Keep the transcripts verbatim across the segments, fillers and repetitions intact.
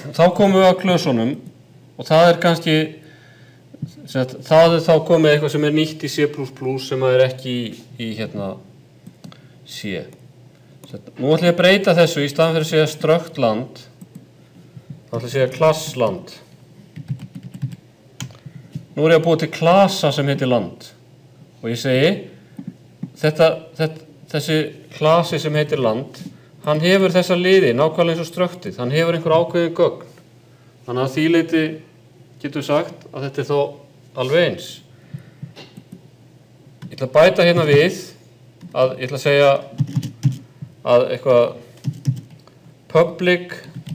þá komum við að klösunum og það er kannski, sagt, það er þá komið eitthvað sem er nýtt í C plus plus sem er ekki í, í hérna C. Sagt, nú ætlum ég að breyta þessu í staðan fyrir að segja struct land, þá ætlum ég að segja class land. Nú er ég að búa til klasa sem heitir land og ég segi, þetta, þetta, þessi klasi sem heitir land, hann hefur þessa liði, nákvæmlega eins og structið, hann hefur einhver ákveðin gögn. Þannig að því leyti getur sagt að þetta er þó alveg eins. Ég ætla að bæta hérna við að ég ætla að segja að eitthvað public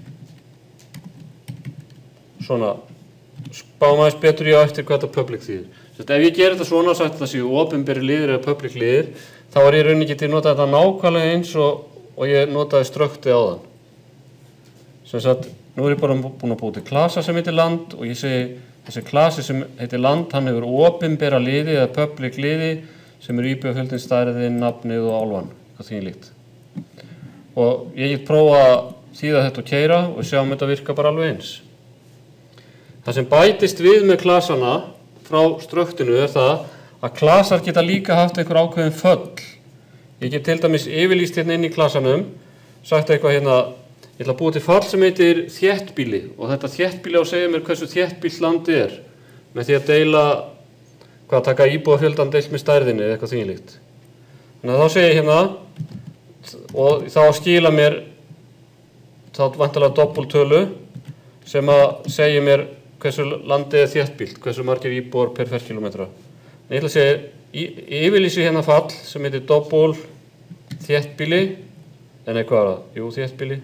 svona spáum aðeins betur í á eftir hvað þetta public þýðir. Ef ég ger þetta svona og sagt að það séu opinberi liðir eða public liðir, þá er ég rauninni getið notað þetta nákvæmlega eins og, og ég notaði structið á þann. Sem sagt, nú er ég bara búin að búa til klasa sem heitir land og ég segi þessi klasi sem heitir land, hann hefur opinbera liði eða public liði sem eru íbúafjöldin, stærðin, nafnið og álfan, hvað því líkt. Og ég get prófa að þýða þetta og keyra og sjá um þetta virka bara alveg eins. Það sem bætist við með klasana frá struktinu er það að klasar geta líka haft einhver ákveðin föll. Ég get til dæmis yfirlýst hérna inn í klasanum, sagt eitthvað hérna, ég ætla að búa til fall sem heitir þéttbýli og þetta þéttbýli á að segja mér hversu þéttbýlt landið er með því að deila, hvað að taka íbúafjöldan deilt með stærðinni eða eitthvað þvílíkt. Þannig að þá segi ég hérna og þá skila mér þá væntanlega doppultölu sem að segja mér hversu landið er þéttbýlt, hversu margir íbúar per ferkilometra. Ég ætla að segja, yfirlýsi hérna fall sem heitir doppul þéttbýli, en eitthvað er það, jú þéttbýli.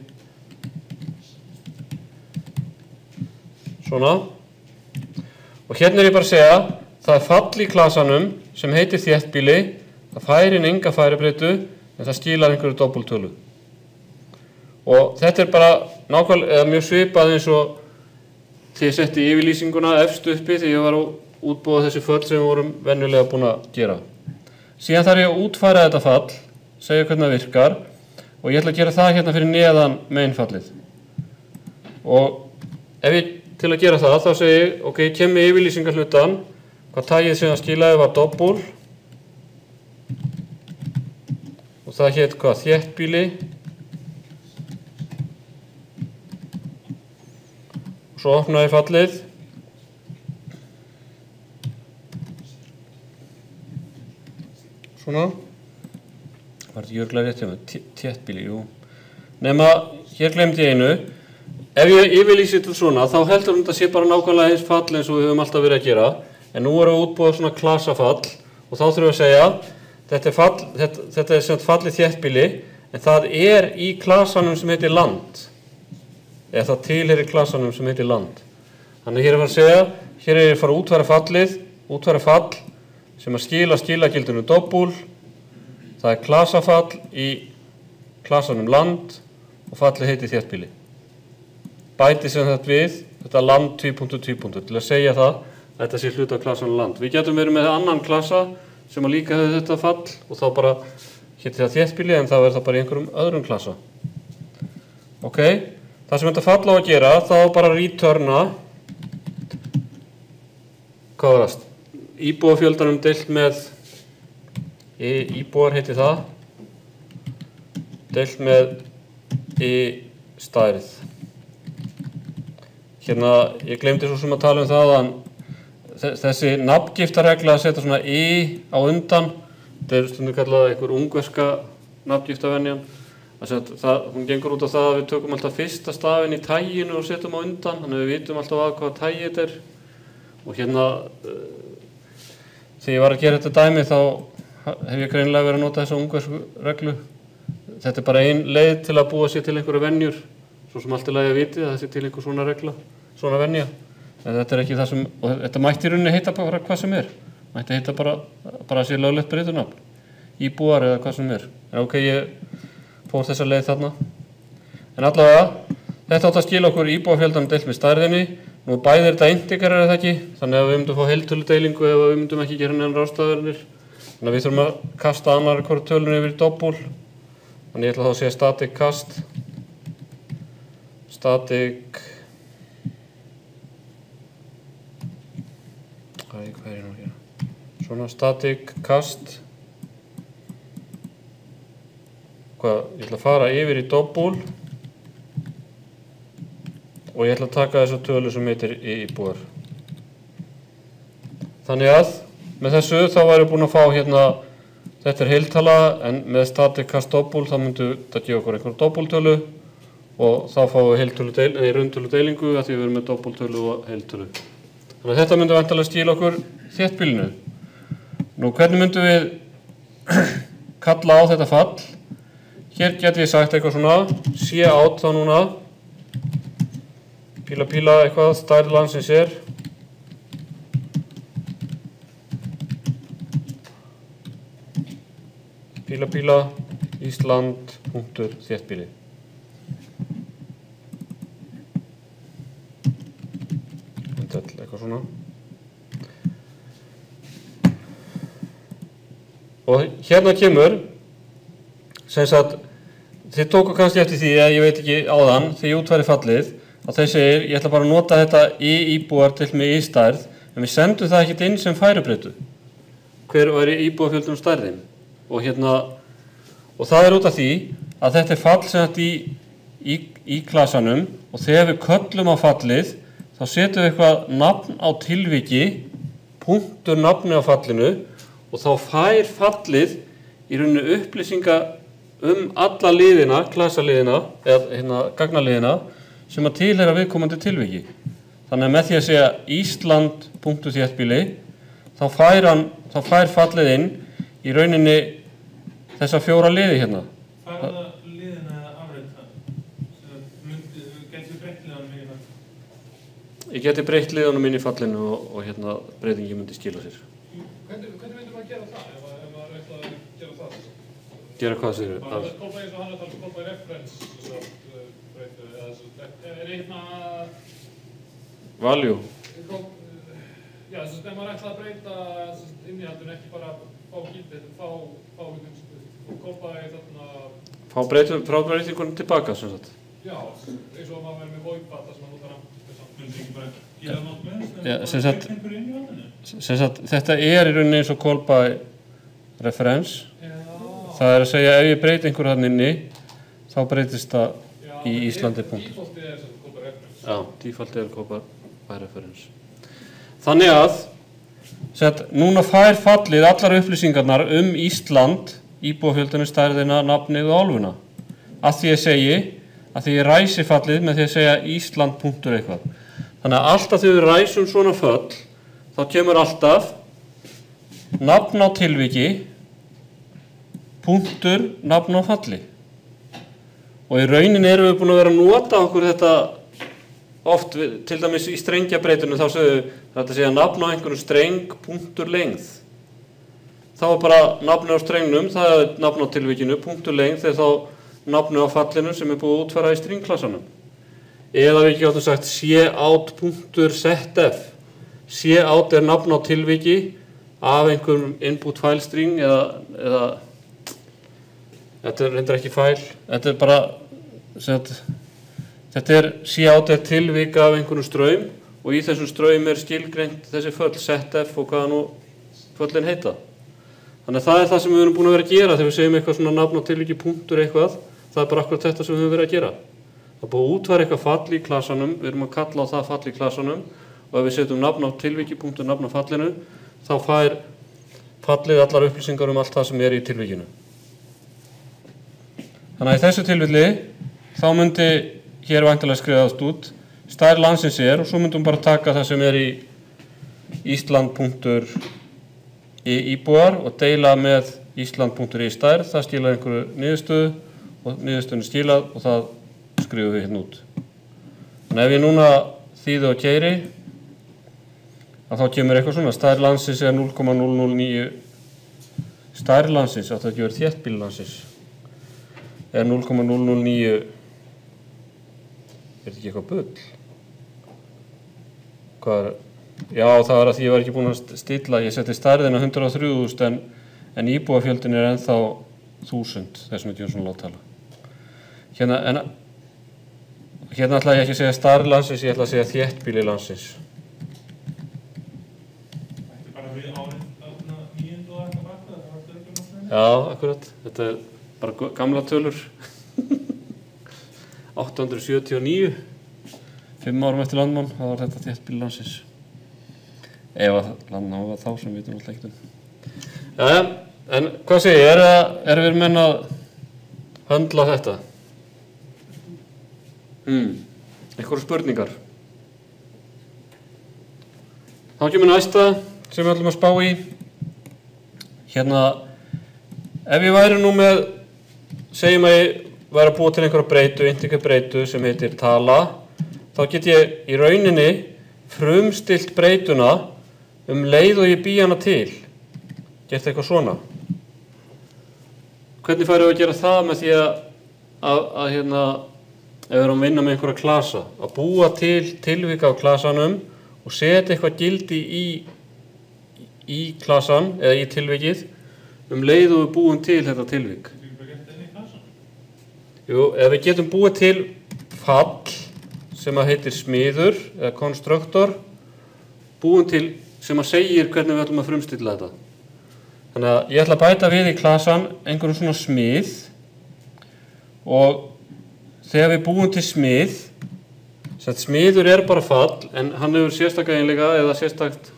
Svona. Og hérna er ég bara að segja, það er fall í klasanum sem heitir þéttbýli, það fær inn enga færibreitu, en það skilar einhverju doppultölu. Og þetta er bara nákvæmlega, eða mjög svipað eins og því ég setti yfirlýsinguna efst uppi því ég var að útbúa þessi föll sem við vorum venjulega búin að gera. Síðan þarf ég að útfæra þetta fall, segja hvernig það virkar og ég ætla að gera það hérna fyrir neðan mainfallið. Og ef ég til að gera það, þá segi ég, ok, ég kem með yfirlýsingarhlutan, hvað tagið sem það skilaði var doppul og það hét hvað þéttbýli og svo opnaði ég fallið svona var þetta jöglega rétt hjá mig, þéttbýli, jú nema, hér glemdi ég einu ef ég yfirlýsi til svona, þá heldur hún að sé bara nákvæmlega eins fall eins og við höfum alltaf verið að gera en nú erum við útbúið svona klasafall og þá þurfum við að segja þetta er, fall, þetta, þetta er sem fallið þéttbýli en það er í klasanum sem heitir land eða það tilheyrir klasanum sem heitir land þannig hér er að segja hér er ég að fara að útfæra fallið útfæra fall sem að skila skilagildinu doppul það er klasafall í klasanum land og fallið heitir þéttbýli bæti sem þetta við þetta land tvípunktur tvípunktur til að segja það að þetta sé hluti af klasanum land. Við getum verið með annan klasa sem að líka hefur þetta fall og þá bara héti það þéttbýli en þá er það bara í einhverjum öðrum klasa. Ok, það sem þetta fall á að gera þá bara returna hvað var það? Íbúafjöldanum deilt með í, íbúar heiti það deilt með í stærð. Hérna, ég glemdi svo sem að tala um það að þessi nafngiftarregla að setja svona í á undan, þetta er stundum kallað einhver ungverska nafngiftavenjan, það, hún gengur út á það að við tökum alltaf fyrsta stafinn í taginu og setjum á undan, þannig að við vitum alltaf að hvað tagi þetta er og hérna, þegar ég var að gera þetta dæmi þá hef ég greinilega verið að nota þessa ungversku reglu, þetta er bara ein leið til að búa sér til einhverju venjur, svo sem allt er lagi að viti að það sé til einhver svona regla, svona venja. En þetta er ekki það sem, og þetta mætti í rauninni heita bara hvað sem er. Mætti heita bara, bara að sé löglegt breytunafn. Íbúar eða hvað sem er. En ok, ég fór þessa leið þarna. En allavega, þetta átt að skila okkur íbúafjöldanum deilt með stærðinni. Nú bæði er þetta integerar eða ekki, þannig að við myndum fá heiltöludeilingu ef við myndum ekki gera neðan ráðstafanir. Þannig að við þurfum að kasta annarri hvoru tölunni yfir doppul. Þannig ég ætla þá að segja static cast. Static Æ, hvað er ég nú að gera? Svona static cast. Hvað, ég ætla að fara yfir í doppul og ég ætla að taka þessa tölu sem heitir íbúar. Þannig að með þessu þá væri búin að fá hérna, þetta er heiltala en með static cast doppul þá myndu þetta gefa okkur einhver doppultölu og þá fáum við heiltölu deil, nei, rauntölu deilingu að því við erum með doppultölu og heiltölu. Þannig að þetta myndi væntanlega skila okkur þéttbýlinu. Nú hvernig myndum við kalla á þetta fall? Hér get ég sagt eitthvað svona, sé át þá núna, píla píla eitthvað, stærð landsins er. Píla píla, Ísland, punktur, þéttbýli. Eitthvað svona. Og hérna kemur, sem sagt, þið tóku kannski eftir því að ég veit ekki áðan, þegar ég útfæri fallið, að þeir segir, ég ætla bara að nota þetta í íbúar til með í stærð, en við sendum það ekkert inn sem færubreytu. Hver væri íbúafjöldun stærðin? Og hérna, og það er út af því að þetta er fall sem þetta í, í, í klasanum og þegar við köllum á fallið, þá setjum við eitthvað nafn á tilviki, punktur nafni á fallinu og þá fær fallið í rauninni upplýsinga um alla liðina, klasaliðina eða hérna, gagnaliðina sem að tilheyra viðkomandi tilviki. Þannig að með því að segja Ísland punktur þéttbýli þá fær, hann, þá fær fallið inn í rauninni þessa fjóra liði hérna. Fær það liðina eða afreita? Geti breytt liðanum inn í fallinu? Ég geti breytt liðanum inn í fallinu og, og hérna breytingi myndi skila sér. Hvernig, hvernig myndum maður gera það ef, ef maður ætlaði að gera það? Gera hvað sér? Það er kolpa eins og hann að tala um kolpa reference breytu eða er hérna value. Já, þess að ef maður ætlaði að breyta innihaldun ekki bara fá gildið, fá fá kolpa í þarna Fá breytum frá breytingunum tilbaka sem sagt. Já, eins og maður verður með voipata sem maður notar hann Vildi ekki bara gera nátt með Já, sem sagt, sem sagt, þetta er í rauninni eins og callby reference. Já. Það er að segja ef ég breyti einhver hann inni, þá breytist það Já, í Íslandi punkt. Defaultið er sem callby reference. Já, defaultið er callby reference. Þannig að, sem sagt, núna fær fallið allar upplýsingarnar um Ísland, íbúafjöldunni, stærðina, nafnið og álfuna. Að því ég segi, að því ég ræsi fallið með því að segja Ísland punktur eitthvað. Þannig að alltaf þegar við ræsum svona föll, þá kemur alltaf nafn á tilviki, punktur, nafn á falli. Og í rauninni erum við búin að vera að nota okkur þetta oft, til dæmis í strengjabreytunum, þá segðu þetta segja nafn á einhvern streng, punktur, lengð. Þá er bara nafn á strengnum, það er nafn á tilvikinu, punktur, lengð, þegar þá nafn á fallinu sem er búið að útfæra í stringklasanum. Eða við ekki áttum sagt cout.setf. Cout er nafn á tilviki af einhverjum input file string eða, eða þetta er reyndar ekki file. Þetta er bara set, þetta er cout er tilvik af einhverjum straum og í þessum straum er skilgreint þessi föll setf og hvaða nú föllin heita. Þannig að það er það sem við erum búin að vera að gera þegar við segjum eitthvað svona nafn á tilviki punktur eitthvað. Það er bara akkurat þetta sem við höfum verið að gera. Það er búið að útfæra eitthvað fall í klasanum, við erum að kalla á það fall í klasanum og ef við setjum nafn á tilviki, punktur, nafn á fallinu, þá fær fallið allar upplýsingar um allt það sem er í tilvikinu. Þannig að í þessu tilfelli, þá myndi hér væntanlega skrifaðast út, stærð landsins er og svo myndum bara taka það sem er í Ísland punktur í íbúar og deila með Ísland punktur í stærð, það skilar einhverju niðurstöðu og niðurstöðunni skilað og það skrifum við hérna út. Þannig ef ég núna þýði og keyri, að þá kemur eitthvað svona, stærð landsins er núll komma núll núll níu, stærð landsins, átt að ekki verið þéttbýli landsins, er núll komma núll núll níu, er þetta ekki eitthvað bull? Hvað er, já það er að því ég var ekki búin að stilla, ég seti stærðina hundrað og þrjú þúsund en, en íbúafjöldin er ennþá þúsund, þessum er Jónsson láttala. Hérna, en Hérna ætla ég ekki að segja stærð landsins, ég ætla að segja þéttbýli landsins. Já, akkurat. Þetta er bara gamla tölur. átta hundruð sjötíu og níu. Fimm árum eftir landnám, þá var þetta þéttbýli landsins. Ef að landnám var þá sem við vitum alltaf ekkert um. Jæja, en hvað segir ég? Er, er við menn að höndla þetta? Hmm, einhverjar spurningar? Þá kemur næsta sem við ætlum að spá í. Hérna, ef ég væri nú með, segjum að ég væri að búa til einhverja breytu, integer breytu sem heitir tala, þá get ég í rauninni frumstilt breytuna um leið og ég bý hana til. Gert eitthvað svona. Hvernig færi ég að gera það með því að, að, að hérna, ef við erum að vinna með einhverja klasa, að búa til tilvik á klasanum og setja eitthvað gildi í, í klasan eða í tilvikið um leið og við búum til þetta tilvik. Jú, ef við getum búið til fall sem að heitir smiður eða konstruktor, búin til sem að segir hvernig við ætlum að frumstilla þetta. Þannig að ég ætla að bæta við í klasan einhverjum svona smið og þegar við búum til smið, sem smiður er bara fall en hann hefur sérstaka eiginleika eða sérstakt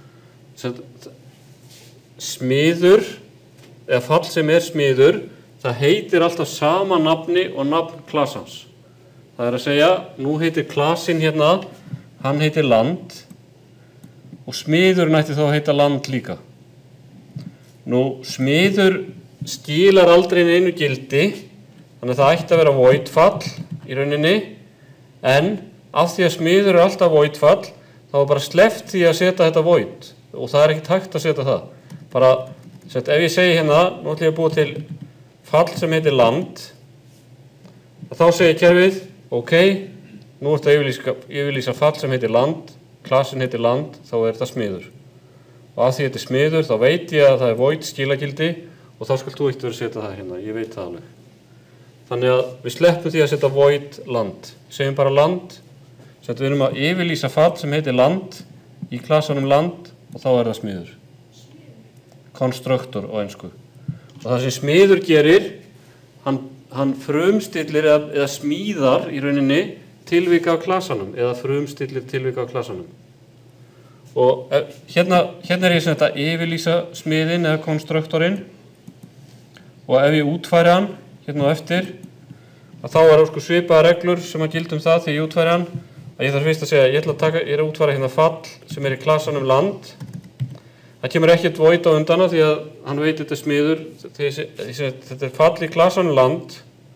smiður eða fall sem er smiður, það heitir alltaf sama nafni og nafn klasans. Það er að segja, nú heitir klasin hérna, hann heitir land og smiðurinn ætti þá að heita land líka. Nú, smiður skilar aldrei neinu gildi, þannig að það ætti að vera void fall í rauninni, en af því að smiður er alltaf void fall, þá er bara sleppt því að setja þetta void og það er ekkert hægt að setja það. Bara, set, ef ég segi hérna, nú ætlum ég að búa til fall sem heitir land, þá segir kerfið, ok, nú ertu að yfirlýsa, yfirlýsa fall sem heitir land, klasin heitir land, þá er þetta smiður. Og af því þetta er smiður, þá veit ég að það er void skilagildi og þá skalt þú ekkert vera að setja það hérna, ég veit það alveg. Þannig að við sleppum því að setja void land. Segjum bara land, sem við erum að yfirlýsa fall sem heitir land í klasanum land og þá er það smiður. Konstruktor á ensku. Og það sem smiður gerir, hann, hann frumstillir eða, eða smíðar í rauninni tilvika á klasanum eða frumstillir tilvika á klasanum. Og hérna, hérna er ég sem þetta yfirlýsa smiðin eða konstruktorinn og ef ég útfæri hann hérna á eftir, að þá er sko svipaða reglur sem að gilda um það þegar ég útfæri hann, að ég þarf fyrst að segja, ég ætla að taka, ég er að útfæra hérna fall sem er í klasanum land. Það kemur ekkert void á undana því að hann veit þetta er smiður, þetta er fall í klasanum land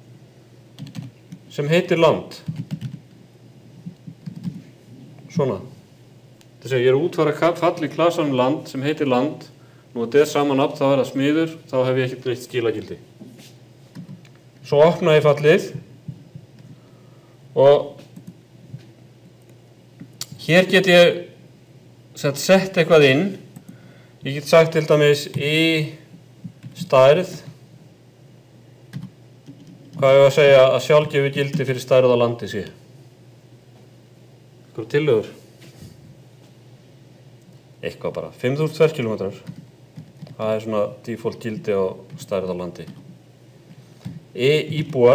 sem heitir land. Svona. Þess að ég er að útfæra fall í klasanum land sem heitir land, nú þetta er saman nafn, þá er það smiður, þá hef ég ekkert neitt skilagildi. Svo opna ég fallið og hér get ég sett, sett eitthvað inn. Ég get sagt til dæmis í stærð, hvað ég var að segja að sjálfgefi gildi fyrir stærð á landi sé. Eitthvað tillögur. Eitthvað bara, fimm þúsund ferkílómetrar. Það er svona default gildi á stærð á landi. E íbúar,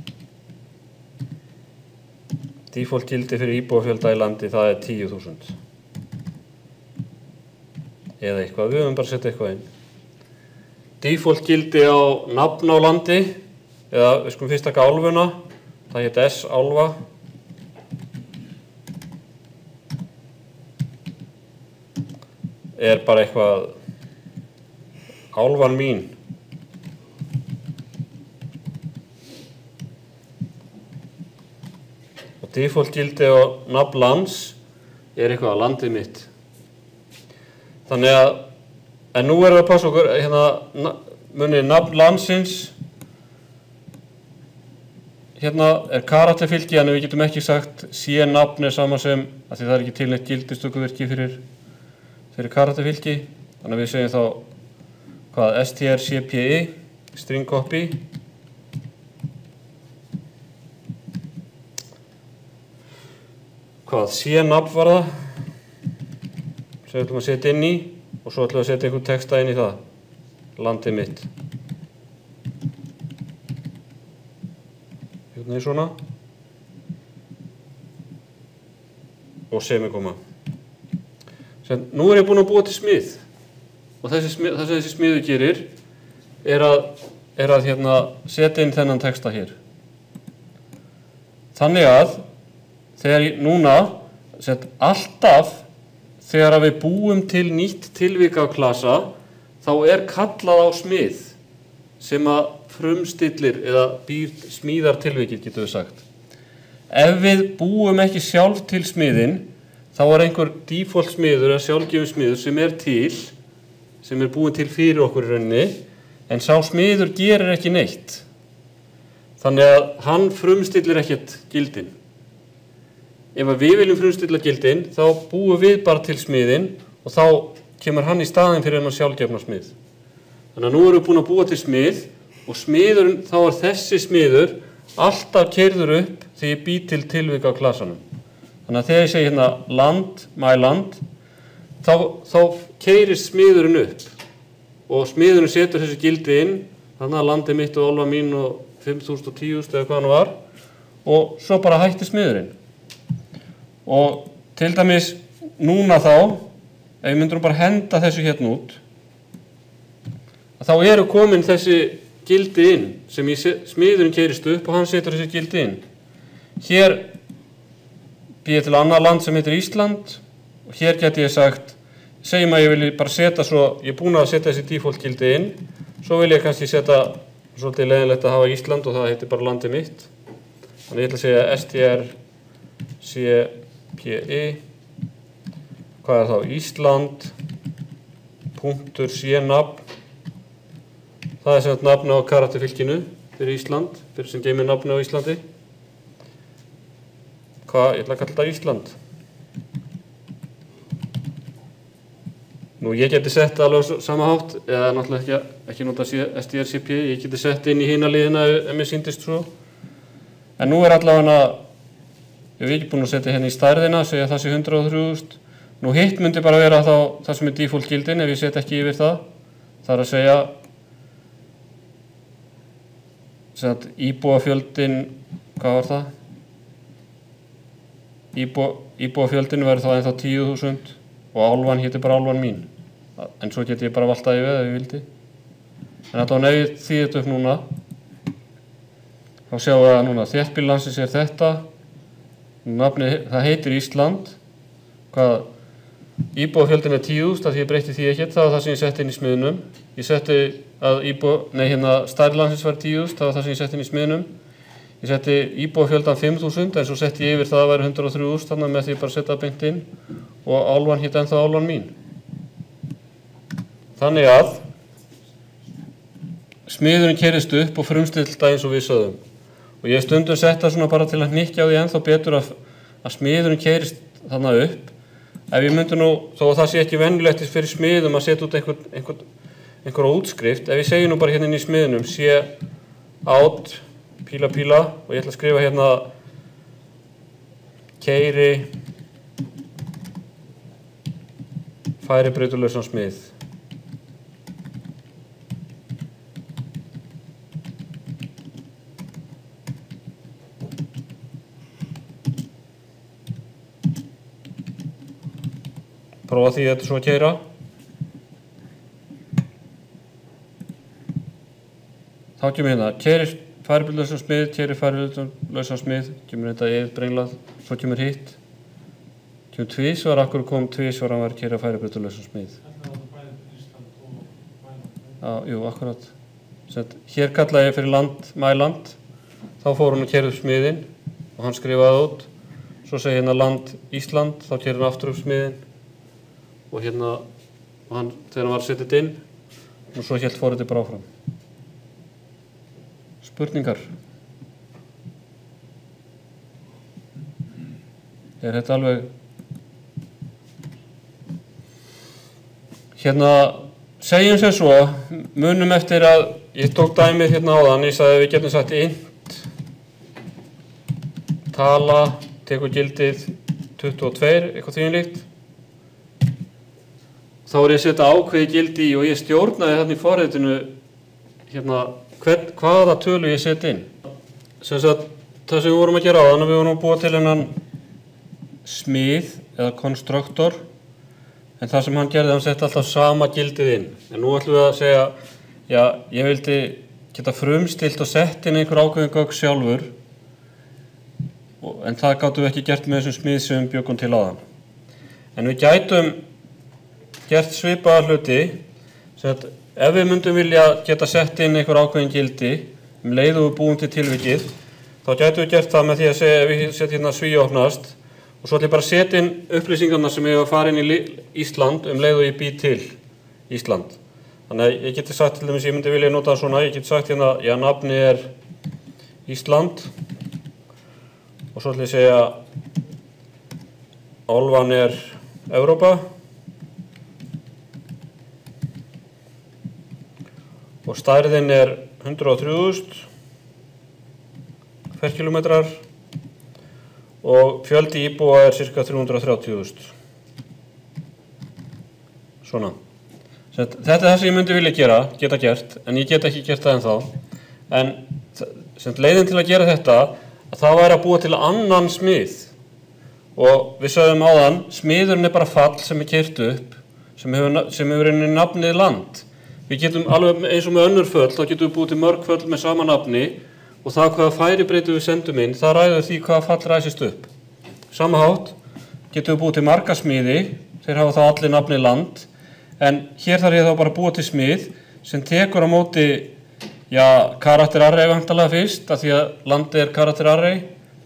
default gildi fyrir íbúafjölda í landi, það er tíu þúsund. Eða eitthvað, við höfum bara sett eitthvað inn. Default gildi á nafn á landi, eða við skulum fyrst taka álfuna, það heit S-álfa. Er bara eitthvað, álfan mín. Og default gildi á nafn lands er eitthvað landið mitt. Þannig að, en nú erum við að passa okkur, hérna munið nafn landsins, hérna er karakterfylgi, en við getum ekki sagt sé nafn er sama sem, af því það er ekki til neitt gildistökuvirki fyrir, fyrir karakterfylgi, þannig að við segjum þá hvað strcpi, string copy, hvað sé nafn var það, sem við ætlum að setja inn í og svo ætlum við að setja einhvern texta inn í það, landið mitt. Þannig svona. Og semikoma. Sem, nú er ég búinn að búa til smið. Og þessi smið, það sem þessi smiður gerir er að, er að hérna, setja inn þennan texta hér. Þannig að þegar ég, núna set, alltaf þegar við búum til nýtt tilvikaklasa þá er kallað á smið sem að frumstillir eða býr, smíðar tilvikið, getum við sagt. Ef við búum ekki sjálf til smiðin, þá er einhver default smiður eða sjálfgefin smiður sem er til, sem er búin til fyrir okkur í rauninni, en sá smiður gerir ekki neitt. Þannig að hann frumstillir ekkert gildin. Ef við viljum frumstilla gildin, þá búum við bara til smiðin og þá kemur hann í staðinn fyrir hennar sjálfgefna smið. Þannig að nú erum við búin að búa til smið og smiðurinn, þá er þessi smiður alltaf keyrður upp þegar ég bý til tilvika á klasanum. Þannig að þegar ég segi hérna land, my land, þá, þá keyrist smiðurinn upp og smiðurinn setur þessi gildi inn, þannig að landið mitt og álfa mín og fimm þúsund og tíu þúsund eða hvað hann var og svo bara hætti smiðurinn. Og til dæmis núna þá, ef ég myndur bara henda þessu hérna út, þá eru komin þessi gildi inn sem í smiðurinn keyrist upp og hann setur þessi gildi inn. Hér býð ég til annað land sem heitir Ísland og hér geti ég sagt, segjum að ég vil bara setja svo, ég er búin að setja þessi default gildi inn, svo vil ég kannski setja svolítið leiðinlegt að hafa Ísland og það heitir bara landið mitt. Þannig ég ætla að segja strcpy, hvað er þá? Ísland, punktur cnafn, það er sem nafn á karakterfylkinu fyrir Ísland, fyrir sem geymir nafn á Íslandi. Hvað, ég ætla að kalla þetta Ísland. Nú, ég geti sett alveg sama hátt, eða náttúrulega ekki, ekki nota strcpy, ég geti sett inn í hina liðina ef mér sýndist svo. En nú er allavega, ég hef ekki búin að setja hérna í stærðina, segja það sé hundrað og þrjú þúsund. Nú hitt myndi bara vera þá það sem er default gildin ef ég set ekki yfir það. Það er að segja, segja íbúafjöldin, hvað var það? Íbúa, íbúafjöldin verður þá ennþá tíu þúsund og álfan héti bara álfan mín. En svo geti ég bara valt það yfir ef ég vildi. En allavega ef ég þýði þetta upp núna, þá sjáum við að núna þéttbýlislandsins er þetta, nafni, það heitir Ísland, hvað, íbúafjöldin er tíu þúsund, því ég breytti því ekkert, það var það sem ég setti inn í smiðnum. Ég setti að íbúa, nei hérna stærri landsins var tíu þúsund, það var það sem ég setti inn í smiðnum. Ég setti íbúafjöldan fimm þúsund, en svo setti ég yfir það að vera hundrað og þrjú þúsund, þannig með því bara setja beint inn og álfan hétt ennþá álfan mín. Þannig að smiðurinn keyrist upp og frumstillta eins og við sögðum. Og ég stundum setta svona bara til að hnykkja á því ennþá betur að, að smiðurinn keyrist þannig upp. Ef ég myndi nú, þó að það sé ekki venjulegt fyrir smiðum að setja út einhver, einhver, einhver útskrift, ef ég segi nú bara hérna inn í smiðunum, sé át, píla píla, og ég ætla að skrifa hérna keyri færi breytulausan smið. Prófa því þetta svo að keyra. Þá kemur hérna, keyri færibildlausan smið, keyri færibildlausan smið, kemur þetta eð brenglað, svo kemur hitt. Kemur tvísvar, akkur kom tvísvar að vera keyri færibildlausan smið. Já, jú, akkurat. Sett, hér kallaði ég fyrir land, my land, þá fór hann að keyra upp smiðinn og hann skrifaði út. Svo segi hérna land Ísland, þá keyrir hann aftur upp smiðinn. Og hérna, og hann, þegar hann var setið inn, og svo hélt forritið bara áfram. Spurningar? Er þetta alveg... Hérna, segjum sem svo, munum eftir að, ég tók dæmið hérna áðan, ég sagði að við getum sagt int, tala, tekur gildið tuttugu og tvö, eitthvað þvíumlíkt. Þá er ég að setja ákveði gildi í og ég stjórnaði þarna í forritinu hérna, hvern, hvaða tölu ég setja inn. Sem sagt, það sem við vorum að gera á þannig að við vorum að búa til hennan smið eða konstruktor en það sem hann gerði, hann setti alltaf sama gildið inn en nú ætlum við að segja já, ég vildi geta frumstilt og sett inn einhver ákveðin gögn sjálfur en það gátum við ekki gert með þessum smið sem við bjökum til áðan en við gætum gert svipaða hluti sem að ef við myndum vilja geta sett inn einhver ákveðin gildi um leið og við búum til tilvikið þá gætum við gert það með því að segja ef við setjum hérna svíopnast og svo ætlum ég bara að setja inn upplýsingarna sem ég var að fara inn í Ísland um leið og ég bý til Ísland þannig að ég geti sagt til dæmis ég myndi vilja nota það svona ég geti sagt hérna já nafni er Ísland og svo ætlum ég að segja álfan er Evrópa og stærðin er hundrað og þrjú þúsund ferkílómetrar og fjöldi íbúa er sirka þrjú hundruð og þrjátíu þúsund. Svona. Þetta er það sem ég myndi vilja gera, geta gert, en ég get ekki gert það ennþá. En sem leiðin til að gera þetta, að það væri að búa til annan smið. Og við sögðum áðan, smiðurinn er bara fall sem er keyrt upp, sem hefur, sem hefur inn í nafnið land. Við getum alveg eins og með önnur föll, þá getum við búið til mörg föll með sama nafni og það hvaða færibreytu við sendum inn, það ræður því hvaða fall ræsist upp. Sama hátt getum við búið til marga smiði, þeir hafa þá allir nafnið land, en hér þarf ég þá bara að búa til smið sem tekur á móti, já, karakter array vantarlega fyrst, af því að landið er karakter array,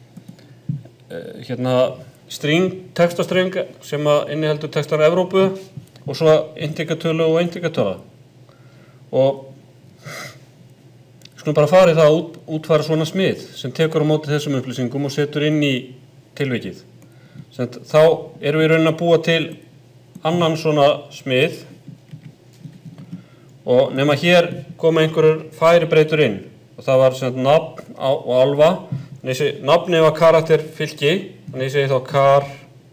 hérna string, textastreng sem að inniheldur textan Evrópu og svo integertölu og integertöla. Og skulum bara fara í það að út, útfæra svona smið sem tekur á móti þessum upplýsingum og setur inn í tilvikið. Sent, þá erum við í raunin að búa til annan svona smið og nema hér koma einhverjur færibreytur inn og það var sent, nafn á, og álfa. Nafnið var karakter fylki, þannig ég segi þá kar,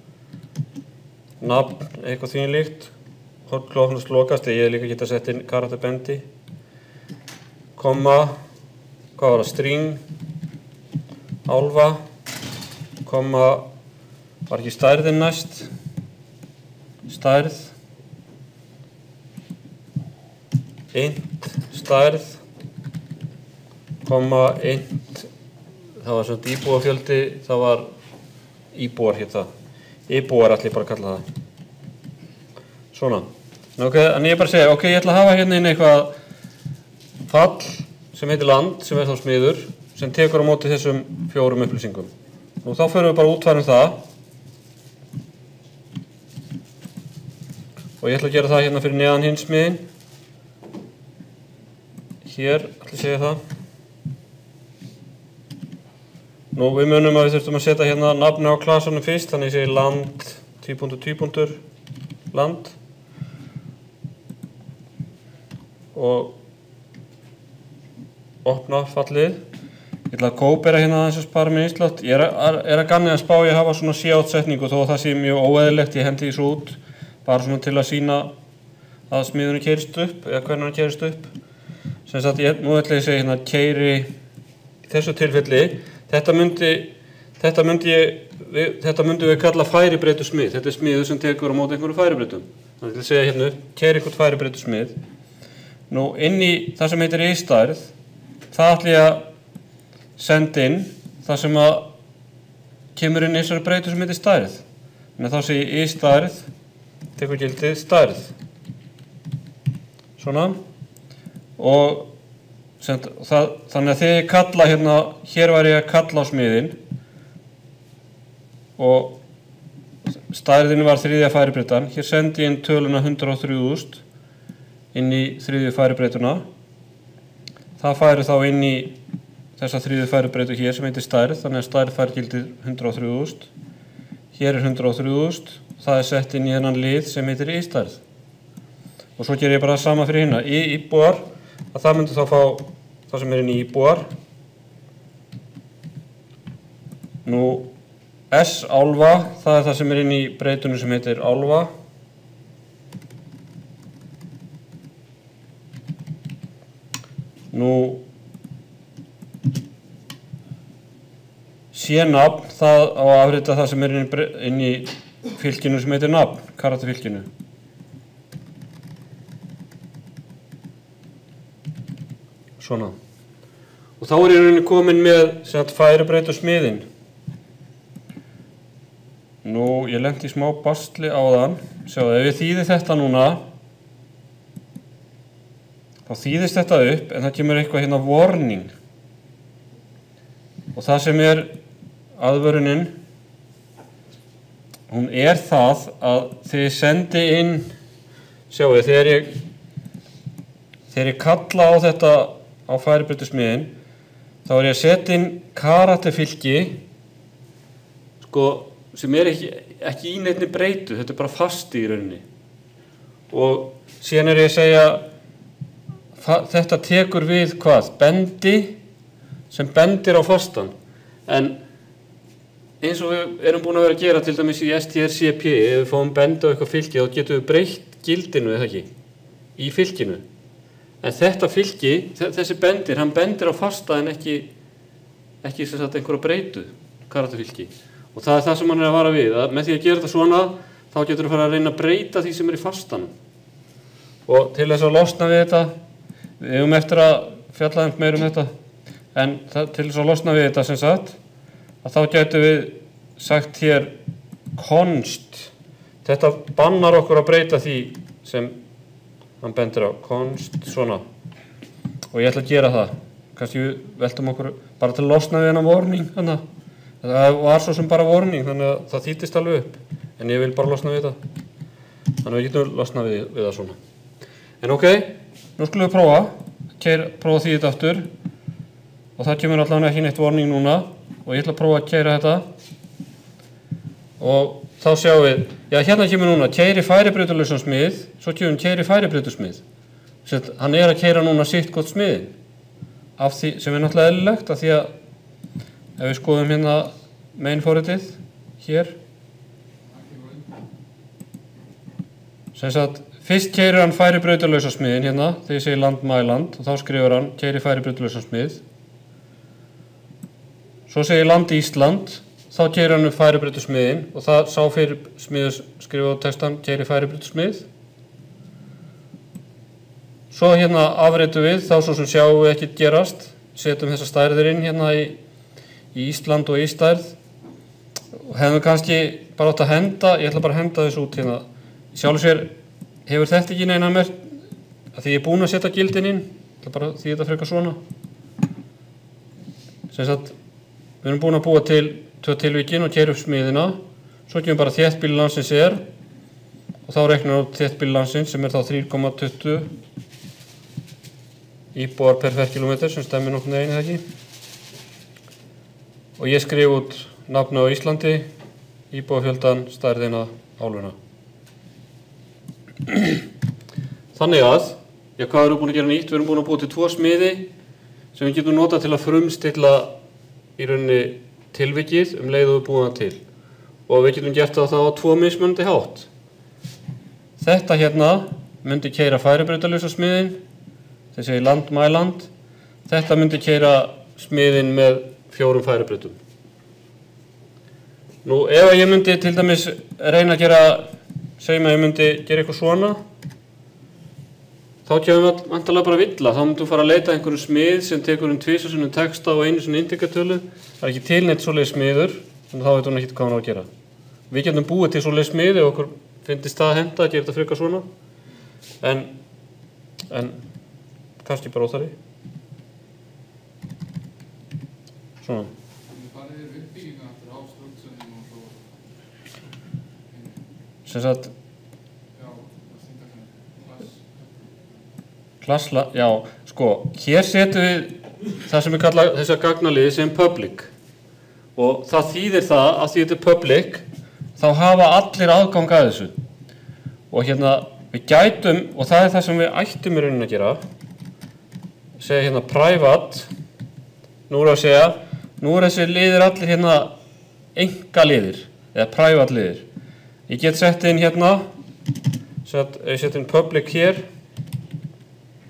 nafn, eitthvað því líkt, hornklófnast lokast, ég hef líka getað sett inn karakter bendi, komma, hvað var það, string, álfa, komma, var ekki stærðin næst, stærð, int, stærð, komma, int, það var svona íbúafjöldi, það var íbúar hér það. Íbúar ætla ég bara að kalla það. Svona. Ok, en ég er bara að segja, ok, ég ætla að hafa hérna inn eitthvað fall sem heitir land, sem er þá smiður, sem tekur á móti þessum fjórum upplýsingum. Og þá förum við bara útfærum það. Og ég ætla að gera það hérna fyrir neðan hinn smiðin. Hér, ætla ég að segja það. Nú, við munum að við þurftum að setja hérna nafni á klasanum fyrst, þannig ég segi land, tvípunktur, tvípunktur, land. Og opna fallið. Ég ætla að kópera hérna aðeins að spara mér íslátt. Ég er að, er að ganni að spá ég hafa svona C-átt-setningu þó að það sé mjög óeðlilegt, ég hendi því svo út, bara svona til að sýna að smiðunni keyrist upp, eða hvernig hann keyrist upp. Sem sagt, ég, nú ætla ég að segja hérna keyri í þessu tilfelli. Þetta myndi, þetta myndi, ég, við, þetta myndi við kalla færibreytu smið. Þetta er smiður sem tekur á móti einhverju færibreytum. Þannig að ég segja hérna upp, keyri einhvern færibreytu smið. Nú, inn í það sem heitir i-stærð, það ætla ég að senda inn það sem að kemur inn í þessari breytu sem heitir stærð. Þannig að þá segi ég i-stærð, tekur gildið stærð. Svona. Og Send, það, þannig að þegar ég kalla hérna, hér var ég að kalla á smiðin og stærðin var þriðja færibreytan. Hér sendi ég inn töluna hundrað og þrjú þúsund inn í þriðju færibreytuna. Það færi þá inn í þessa þriðju færibreytu hér sem heitir stærð, þannig að stærð fær gildið hundrað og þrjú þúsund. Hér er hundrað og þrjú þúsund, það er sett inn í þennan lið sem heitir i-stærð. Og svo ger ég bara það sama fyrir hérna. Í íbúar, að það myndi þá fá það sem er inn í íbúar. Nú, S-álfa, það er það sem er inn í breytunum sem heitir álfa. Nú, C-nafn, það á að afrita það sem er inn í, inn í fylkinu sem heitir nafn, karakterfylkinu. Svona. Og þá er ég rauninni komin með sem sagt færibreytu smiðin. Nú, ég lenti í smá bastli áðan. Sjáðu, ef ég þýði þetta núna, þá þýðist þetta upp, en það kemur eitthvað hérna warning. Og það sem er aðvörunin, hún er það að þegar ég sendi inn, sjáu, þegar ég, þegar ég kalla á þetta á færibreytu smiðin, þá er ég að setja inn karakterfylki, sko, sem er ekki, ekki í neinni breytu, þetta er bara fast í rauninni. Og síðan er ég að segja, þetta tekur við hvað? Bendi sem bendir á fastan. En eins og við erum búin að vera að gera til dæmis í S T R C P, ef við fáum bendi á eitthvað fylki, þá getum við breytt gildinu, eða ekki, í fylkinu. En þetta fylki, þessi bendir, hann bendir á fasta en ekki, ekki sem sagt einhverja breytu, karakterfylki. Og það er það sem hann er að vara við, að með því að gera þetta svona, þá getur við fara að reyna að breyta því sem er í fastanum. Og til þess að losna við þetta, við hefum eftir að fjalla um meir um þetta, en það, til þess að losna við þetta sem sagt, að þá getum við sagt hér const. Þetta bannar okkur að breyta því sem hann bendir á, const, svona. Og ég ætla að gera það. Kannski við veltum okkur bara til að losna við hennar warning, þannig að það var svo sem bara warning, þannig að það þýttist alveg upp. En ég vil bara losna við það. Þannig að við getum losna við, við það svona. En ok, nú skulum við prófa, keir, prófa því þetta aftur. Og það kemur allavega ekki neitt warning núna. Og ég ætla að prófa að keira þetta. Og þá sjáum við, já hérna kemur núna, keiri færibreytulausan smið, svo kemur keiri færibreytu smið. Sett, hann er að keira núna sitt gott smiðin. Af því, sem er náttúrulega eðlilegt, af því að ef við skoðum hérna main-forritið, hér. Sem sagt, fyrst keirir hann færibreytulausa smiðin hérna, þegar ég segi land mæland, og þá skrifur hann keiri færibreytulausa smið. Svo segi land Ísland, þá keirir hann um færibreytu smiðin, og það sá fyrir smiður skrifa á textan keiri færibreytu smið. Svo hérna afritum við, þá svo sem sjáum við ekkert gerast, setjum þessa stærðir inn hérna í í Ísland og Ístærð og hefum kannski bara átt að henda, ég ætla bara að henda þessu út hérna. Sjálf sér hefur þetta ekki neina mert, að því ég er búin að setja gildin inn, ég ætla bara því þetta frekar svona. Sem sagt, við erum búin að búa til tvö tilvíkin og keira upp smiðina, svo kemur bara þéttbýli landsins er og þá reiknar við þéttbýli landsins sem er þá þrjú komma tuttugu íbúar per ferkílómeter sem stemmir nokkuð neginn eða ekki. Og ég skrif út nafni á Íslandi, íbúafjöldan, stærðina, álfuna. Þannig að, já hvað erum við búin að gera nýtt? Við erum búin að búa til tvo smiði sem við getum notað til að frumstilla í rauninni tilvikið um leið og við búum það til. Og við getum gert það þá á tvo mismunandi hátt. Þetta hérna myndi keyra færibreytalausa smiðin, þessi í land mæland. Þetta myndi keyra smiðin með fjórum færibreytum. Nú, ef ég myndi til dæmis reyna að gera, segjum að ég myndi gera eitthvað svona, þá kemur við vantarlega bara villa. Þá myndum við fara að leita einhverjum smið sem tekur um tvisvar sinnum texta og einu sinni indikatölu. Það er ekki til neitt svoleiðis smiður, þannig þá veitum við ekki hvað hann á að gera. Við getum búið til svoleiðis smið ef okkur finnst það að henda að gera þetta frekar svona. En, en kannski bara óþarfi. Svona. Sem sagt klassla, já, sko, hér setjum við það sem við kalla þessa gagnaliði sem public og það þýðir það að því þetta er public þá hafa allir aðgang að þessu og hérna við gætum og það er það sem við ættum í rauninni að gera segja hérna private nú er að segja nú er þessi liðir allir hérna engaliðir eða private liðir ég get sett inn hérna sett, ég set inn public hér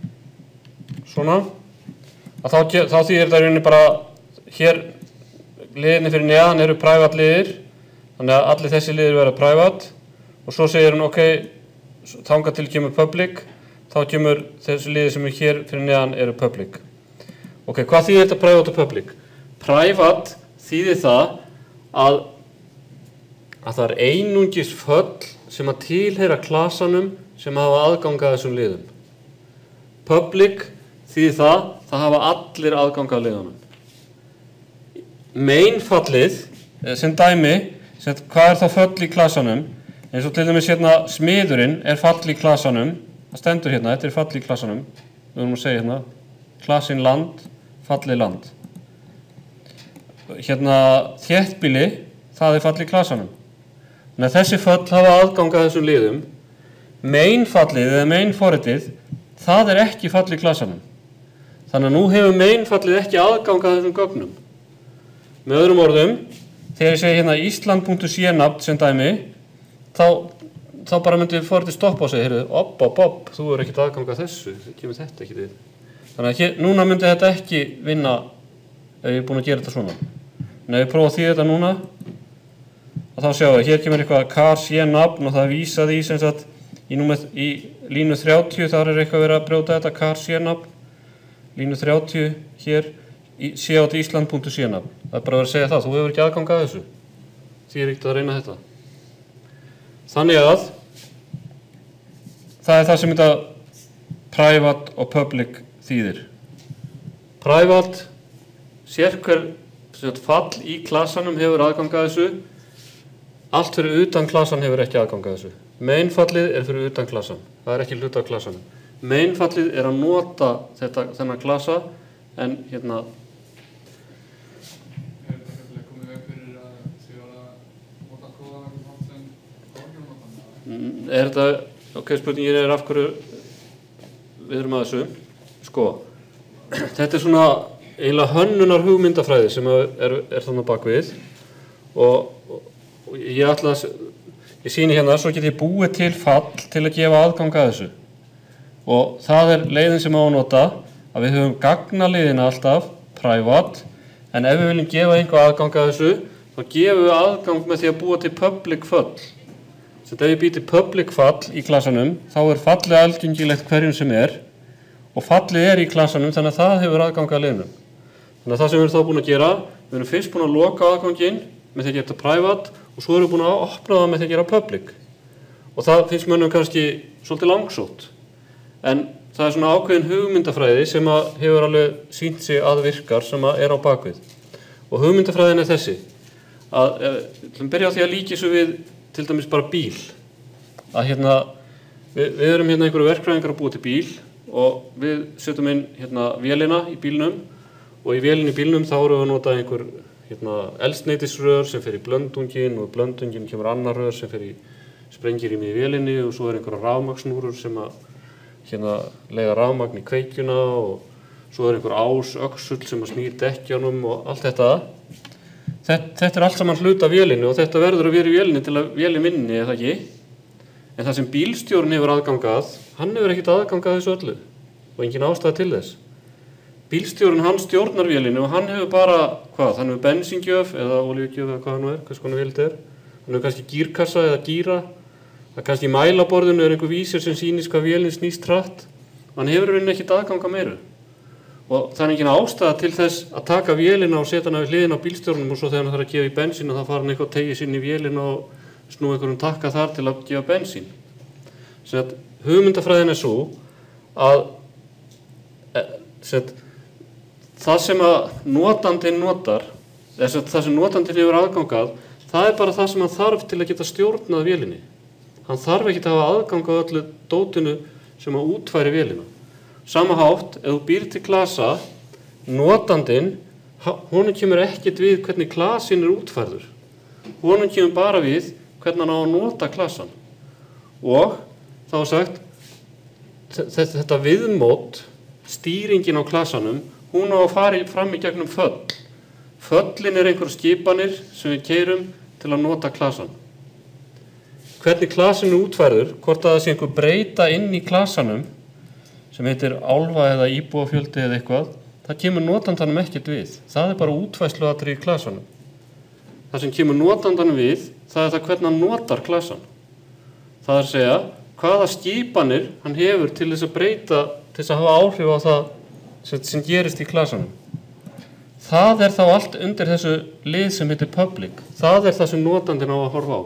svona að þá, þá þýðir þetta rauninni bara hér liðinni fyrir neðan eru private liðir, þannig að allir þessi liðir verða private og svo segir hann ok, þangað til kemur public, þá kemur þessi liðir sem er hér fyrir neðan eru public. Ok, hvað þýðir þetta private og public? Private þýðir það að, að það er einungis föll sem að tilheyra klasanum sem hafa aðgang að þessum liðum. Public þýðir það, það hafa allir aðgang að liðunum. Main-fallið, sem dæmi, sem, hvað er þá föll í klasanum? Eins og til dæmis hérna smiðurinn er fall í klasanum, það stendur hérna, þetta er fall í klasanum, við erum að segja hérna, klasin land, fallið land. Hérna þéttbýli, það er fall í klasanum. Þannig að þessi föll hafa aðgang að þessum liðum. Main-fallið eða main-forritið, það er ekki fall í klasanum. Þannig að nú hefur main-fallið ekki aðgang að þessum gögnum. Með öðrum orðum, þegar ég segi hérna Ísland.cnafn sem dæmi, þá, þá bara myndi forritið stoppa og segja, heyrðu, opp, opp, opp, þú er ekkert aðgang að þessu, það kemur þetta ekki til. Þannig að hér, núna myndi þetta ekki vinna ef ég er búin að gera þetta svona. En ef ég prófa að þýða þetta núna, þá sjáum við, hér kemur eitthvað car cnafn og það vísa því sem sagt í, númer, í línu þrjátíu, þar er eitthvað verið að brjóta þetta car cnafn, línu þrjátíu hér, sé á þetta Ísland.cnafn. Það er bara verið að segja það, þú hefur ekki aðgang að þessu. Því er ekkert að reyna þetta. Þannig að það er það sem þetta private og public þýðir. Private, sérhver fall í klasanum hefur aðgang að þessu, allt fyrir utan klasan hefur ekki aðgang að þessu. Main-fallið er fyrir utan klasan, það er ekki hluta af klasanum. Main-fallið er að nota þetta, þennan klasa, en hérna er þetta, ok, spurningin er af hverju við erum að þessu, sko, þetta er svona eiginlega hönnunar hugmyndafræði sem er, er þannig bakvið og, og, og ég ætla að, ég sýni hérna, svo get ég búið til fall til að gefa aðgang að þessu og það er leiðin sem á að nota að við höfum gagnaliðina alltaf, private, en ef við viljum gefa einhver aðgang að þessu, þá gefum við aðgang með því að búa til public fall. Þannig að ef ég býti public fall í klasanum, þá er fallið algengilegt hverjum sem er og fallið er í klasanum, þannig að það hefur aðgang að liðnum. Þannig að það sem við erum þá búin að gera, við erum fyrst búin að loka aðganginn með því að gera þetta private og svo erum við búin að opna það með því að gera public. Og það finnst mönnum kannski svolítið langsótt. En það er svona ákveðin hugmyndafræði sem að hefur alveg sýnt sig að virkar sem að er á bakvið. Og hugmyndafræðin er þessi, að við byrja á því að líka svo við til dæmis bara bíl. Að hérna, við, við erum hérna einhverju verkfræðingar að búa til bíl og við setjum inn hérna vélina í bílnum og í vélinni í bílnum þá erum við að nota einhver hérna eldsneytisrör sem fer í blöndungin og blöndungin kemur annar rör sem fer í sprengirými í vélinni og svo er einhverja rafmagnsnúrur sem að hérna leiða rafmagn í kveikjuna og svo er einhver ás, öxull sem að snýr dekkjanum og allt þetta. Þetta, þetta er allt saman hluta af vélinni og þetta verður að vera í vélinni til að vélin vinni, eða ekki? En það sem bílstjórinn hefur aðgangað, hann hefur ekkert aðgangað þessu öllu og engin ástæða til þess. Bílstjórinn, hann stjórnar vélinni og hann hefur bara, hvað, hann hefur bensíngjöf eða olíugjöf eða hvað hann er, hvers konar vél þetta er. Hann hefur kannski gírkassa eða gíra. Það er kannski í mælaborðinu er einhver vísir sem sýnist hvað vélinn snýst hratt og hann hefur rauninni ekkert aðganga meiru. Og það er engin ástæða til þess að taka vélina og setja hana við hliðina á bílstjórnum og svo þegar hann þarf að gefa í bensín og þá fara hann eitthvað að tegja sér inn í vélina og snúa einhverjum takka þar til að gefa bensín. Sem að hugmyndafræðin er svo að sem að, það sem að notandinn notar, þess að það sem notandinn hefur aðgangað, það er bara það sem hann þarf til að geta stjórnað vélinni. Hann þarf ekki að hafa aðgang á öllu dótinu sem að útfæri vélina. Sama hátt, ef þú býr til klasa, notandinn, honum kemur ekkert við hvernig klasin er útfærður. Honum kemur bara við hvernig hann á að nota klasan. Og þá er sagt, þetta viðmót, stýringin á klasanum, hún á að fara fram í gegnum föll. Föllin er einhver skipanir sem við keyrum til að nota klasan. Hvernig klasin er útfærður, hvort að það sé einhver breyta inn í klasanum, sem heitir álfa eða íbúafjöldi eða eitthvað, það kemur notandanum ekkert við. Það er bara útfærsluatriði í klasanum. það sem kemur notandanum við, það er það hvernig hann notar klasann. Það er að segja, hvaða skipanir hann hefur til þess að breyta, til þess að hafa áhrif á það sem, sem gerist í klasanum. Það er þá allt undir þessu lið sem heitir public. Það er það sem notandinn á að horfa á.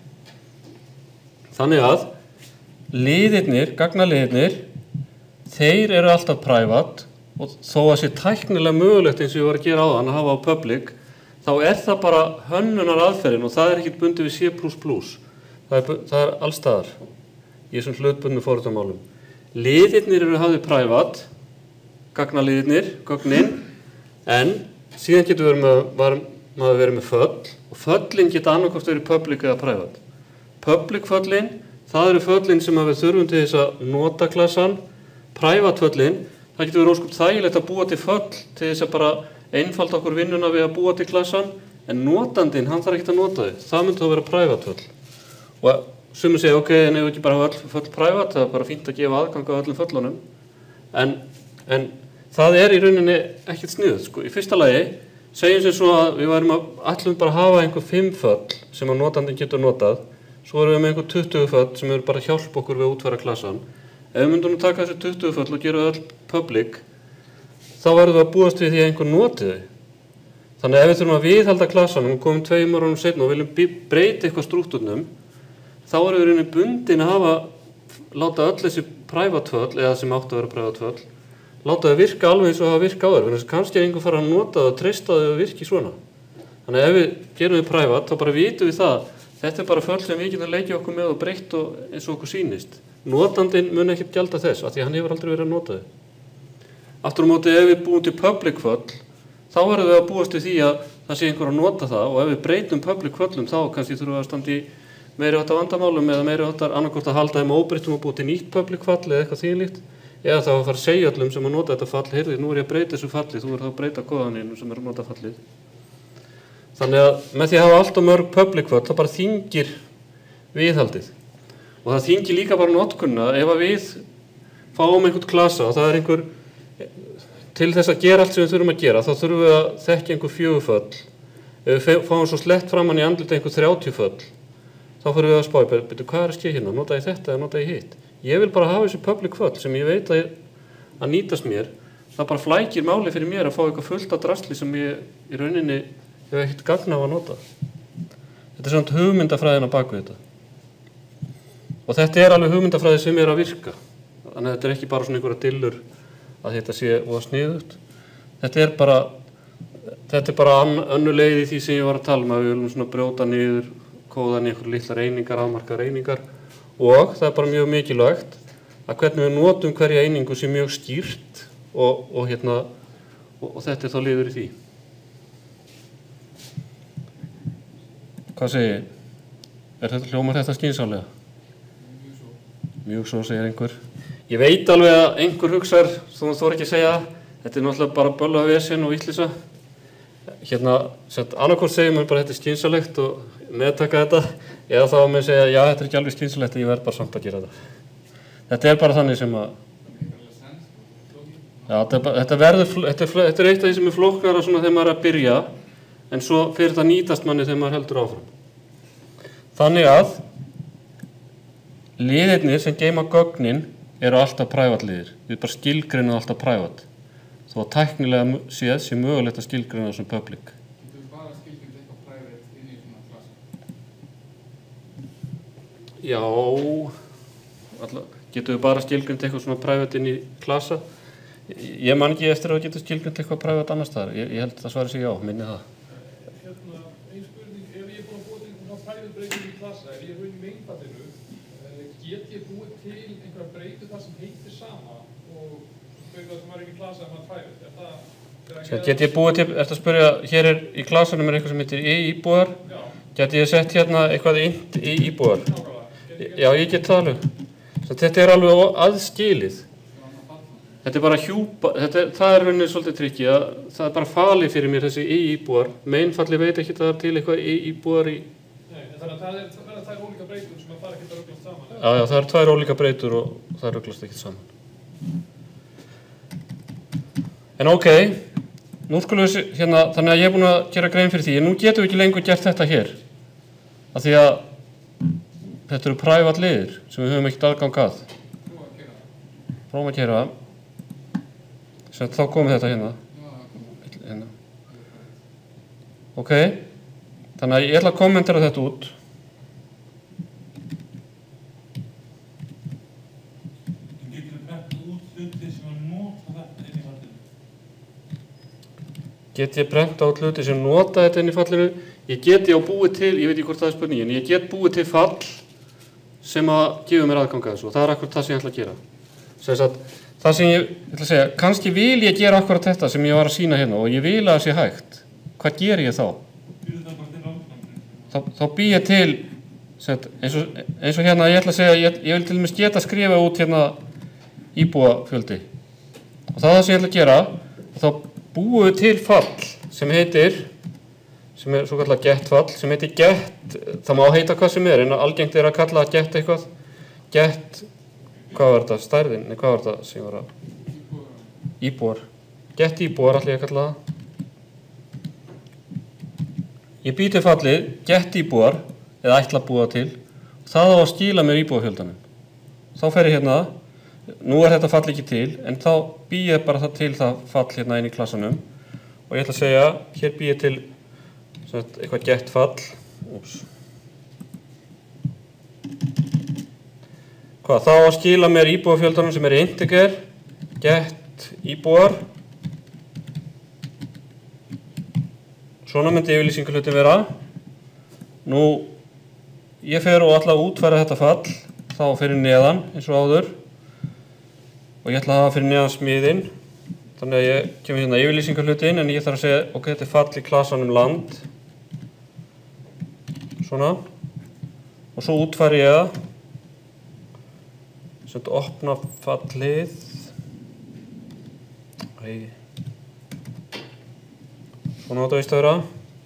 Þannig að liðirnir, gagnaliðirnir, þeir eru alltaf private og þó að sé tæknilega mögulegt eins og ég var að gera á þann að hafa á public, þá er það bara hönnunar aðferðin og það er ekkert bundið við C plus plus. Það er, það er allstaðar í þessum hlutbundnu forritamálum. Liðirnir eru hafðir private, gagnaliðirnir, gögnin, en síðan getur verið með, var, maður verið með föll og föllin geta annarkvæmt verið public eða private. Public föllin, það eru föllin sem við þurfum til þess að nota klassan. Private föllin, það getur verið ósköp þægilegt að búa til föll til þess að bara einfalda okkur vinnuna við að búa til klassan, en notandinn, hann þarf ekki að nota þau. Það myndi þá vera private föll. Og sumir segja, ok, en ef við ekki bara hafa öll föll private, það er bara fínt að gefa aðgang á öllum föllunum. En, en það er í rauninni ekkert sniðugt, sko. Í fyrsta lagi, segjum sem svo að við værum að ætlum bara að hafa einhver fimm föll sem að notandinn getur notað, svo erum við með einhver tuttugu föll sem eru bara að hjálpa okkur við að útfæra klassan. Ef við myndum að taka þessi tuttugu föll og gera öll public, þá verðum við að búast við því að einhver noti þau. Þannig að ef við þurfum að viðhalda klassanum og komum tveimur árum seinna og viljum breyta eitthvað strúktúrnum, þá erum við í rauninni bundin að hafa, láta öll þessi private föll, eða sem áttu að vera private föll, láta þau virka alveg eins og hafa virka áður. Þannig að kannski er einhver fara að nota það og treysta þau að virki svona. Þannig að ef við gerum við private, þá bara vitum við það, þetta er bara föll sem við getum leikið okkur með og breytt og eins og okkur sýnist. Notandinn mun ekkert gjalda þess, af því að hann hefur aldrei verið að nota þau. Aftur á móti, ef við búum til public föll, þá verðum við að búast við því að það sé einhver að nota það og ef við breytum public föllum, þá kannski þurfum við að standa í meiri háttar vandamálum eða meiri háttar annarkvort að halda þeim óbreyttum og búið til nýtt public fall eða eitthvað þvílíkt, eða þá að fara að segja öllum sem að nota þetta fall, heyrðu, nú er ég að breyta þessu falli, þú verður þá að breyta kóðaninu sem er að nota fallið. Þannig að með því að hafa allt og mörg public fall, það bara þyngir viðhaldið. Og það þyngir líka bara notkunna ef að við fáum einhvern klasa og það er einhver, til þess að gera allt sem við þurfum að gera, þá þurfum við að þekkja einhver fjögur föll. Ef við fáum svo slett framan í andlita einhver þrjátíu föll, þá fyrir við að spá, betur, hvað er að skilja hérna, nota ég þetta eða nota ég hitt? Ég vil bara hafa þessi public föll sem ég veit að, að nýtast mér, það bara flækir máli fyrir mér að fá eitthvað fullt af drasli sem ég í rauninni hef ekkert gagn á að nota. Þetta er svona hugmyndafræðin á baku þetta. Og þetta er alveg hugmyndafræði sem er að virka. Þannig að þetta er ekki bara svona einhverja dillur að þetta sé og sniðugt. Þetta er bara, þetta er bara önnur leið í því sem ég var að tala um, að við viljum svona brjóta niður kóðan í einhverju litlar einingar, afmarkaðar einingar og það er bara mjög mikilvægt að hvernig við notum hverja einingu sé mjög skýrt og, og, hérna, og, og þetta er þá liður í því. Hvað segir? Er þetta hljómar þetta skynsamlega? Mjög svo. Mjög svo, segir einhver. Ég veit alveg að einhver hugsar, þú þarf ekki að segja það, þetta er náttúrulega bara bölla vesen og vitleysa. Hérna, annarkvort segir mér bara þetta er skynsamlegt og meðtaka þetta, eða þá að mér segja, já, þetta er ekki alveg skynsamlegt, ég verð bara samt að gera þetta. Þetta er bara þannig sem að, já, þetta, er bara, þetta, verður, þetta, er, þetta er eitt af því sem er flóknara svona þegar maður er að byrja, en svo fyrir það nýtast manni þegar maður heldur áfram. Þannig að liðirnir sem geyma gögnin eru alltaf private liðir, við bara skilgreinum alltaf private. Þó að tæknilega séð sé mögulegt að skilgreina sem public. Getur við bara skilgreint eitthvað private inn í svona klassa? Já, alla, getur við bara skilgreint eitthvað svona private inn í klassa? Ég man ekki eftir að við getum skilgreint eitthvað private annars staðar. Ég, ég held að það svari sig já, minni það. Hérna, ein spurning, ef ég er búin að búa til einhverja private breytur í klassa, ef ég er raunin í einfaldinu, get ég búið til einhverja breytu þar sem heitir sama og það sem er ekki í klasa að maður private, er það... Svo get ég búið til, eftir að spyrja, hér er í klasanum er eitthvað sem heitir í-íbúar, get ég sett hérna eitthvað int í-íbúar? Já, ég get það alveg. Svo þetta er alveg aðskilið. Þetta er bara hjúpa, þetta er, það er rauninni svolítið trikki, að það er bara falið fyrir mér þessi í-íbúar, meinfalli veit ekki að það er til eitthvað í-íbúar í... Nei, þannig að það er, það er tvær ólíka breytur sem að fara ekki að rugglast saman. Já, já, það er tvær ólíka breytur og það rugglast ekki saman. En ok, nú skulum við hérna, þannig að ég er búin að gera grein fyrir því, en nú getum við ekki lengur gert þetta hér. Af því að þetta eru private liðir sem við höfum ekkert aðgang að. Prófum að gera. Sem þá komið þetta hérna. hérna. Ok, þannig að ég ætla að kommentera þetta út. Get ég brenta út hluti sem nota þetta inn í fallinu? Ég get ég á búið til, ég veit ekki hvort það er spurningin, ég get búið til fall sem að gefa mér aðgang að þessu og það er akkurat það sem ég ætla að gera. Sem sagt, það sem ég ætla að segja, kannski vil ég gera akkurat þetta sem ég var að sýna hérna og ég vil að það sé hægt. Hvað ger ég þá? Þá, þá bý ég til, sagt, eins, og, eins og hérna ég ætla að segja, ég, ég vil til dæmis geta að skrifa út hérna íbúafjöldi. Og það er það sem ég ætla að gera og þá búum við til fall sem heitir, sem er svo kallað get fall, sem heitir get, það má heita hvað sem er, en algengt er að kalla get eitthvað, get, hvað var þetta, stærðin, nei hvað var þetta sem var að, íbúar, get íbúar ætla ég að kalla það. Ég bý til fallið, get íbúar, eða ætla að búa til, og það á að skila mér íbúafjöldanum. Þá fer ég hérna, nú er þetta fall ekki til, en þá bý ég bara það til það fall hérna inn í klassanum og ég ætla að segja, hér bý ég til svona, eitthvað get fall. Úps. Hvað, þá að skila mér íbúafjöldanum sem er integer, get íbúar. Svona myndi yfirlýsingarhlutin vera. Nú, ég fer og ætla að útfæra þetta fall, þá fyrir neðan eins og áður. Og ég ætla að hafa fyrir neðan smiðinn, þannig að ég kemur hérna yfirlýsingarhlutin, en ég þarf að segja, ok, þetta er fall í klassanum land. Svona. Og svo útfæri ég það. Sett opna fallið. Æ. Svona átt að víst að vera.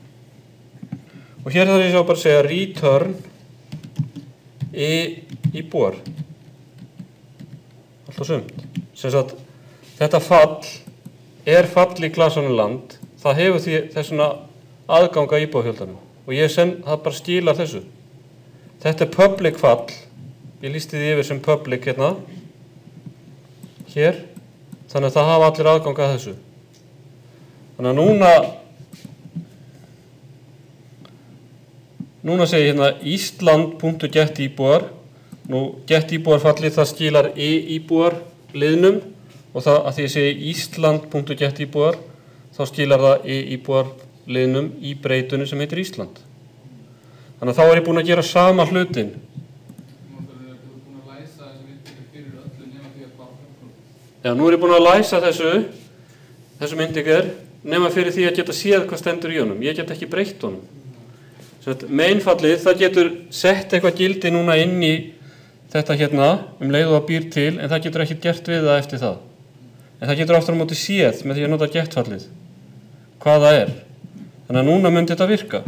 Og hér þarf ég svo bara að segja return í íbúar. Allt og sumt. Sem sagt, þetta fall er fall í klassanum land, það hefur því þessuna aðgang að íbúafjöldanum og ég sem það bara stílar þessu. Þetta er public fall, ég lýsti því yfir sem public hérna, hér, þannig að það hafa allir aðgang að þessu. Þannig að núna, núna segir hérna Ísland.get íbúar, nú get íbúar fallið það skilar í íbúar liðnum og það að því ég segi Ísland.get íbúar þá skilar það í íbúar liðnum í breytunni sem heitir Ísland. Þannig að þá er ég búin að gera sama hlutin. Já, nú er ég búin að læsa þessu þessum integer nema fyrir því að geta séð hvað stendur í honum. Ég get ekki breytt honum. Mainfallið, það getur sett eitthvað gildi núna inn í þetta hérna um leið og það býr til, en það getur ekkert gert við það eftir það. En það getur aftur á móti séð með því að nota getfallið hvað það er. Þannig að núna myndi þetta virka.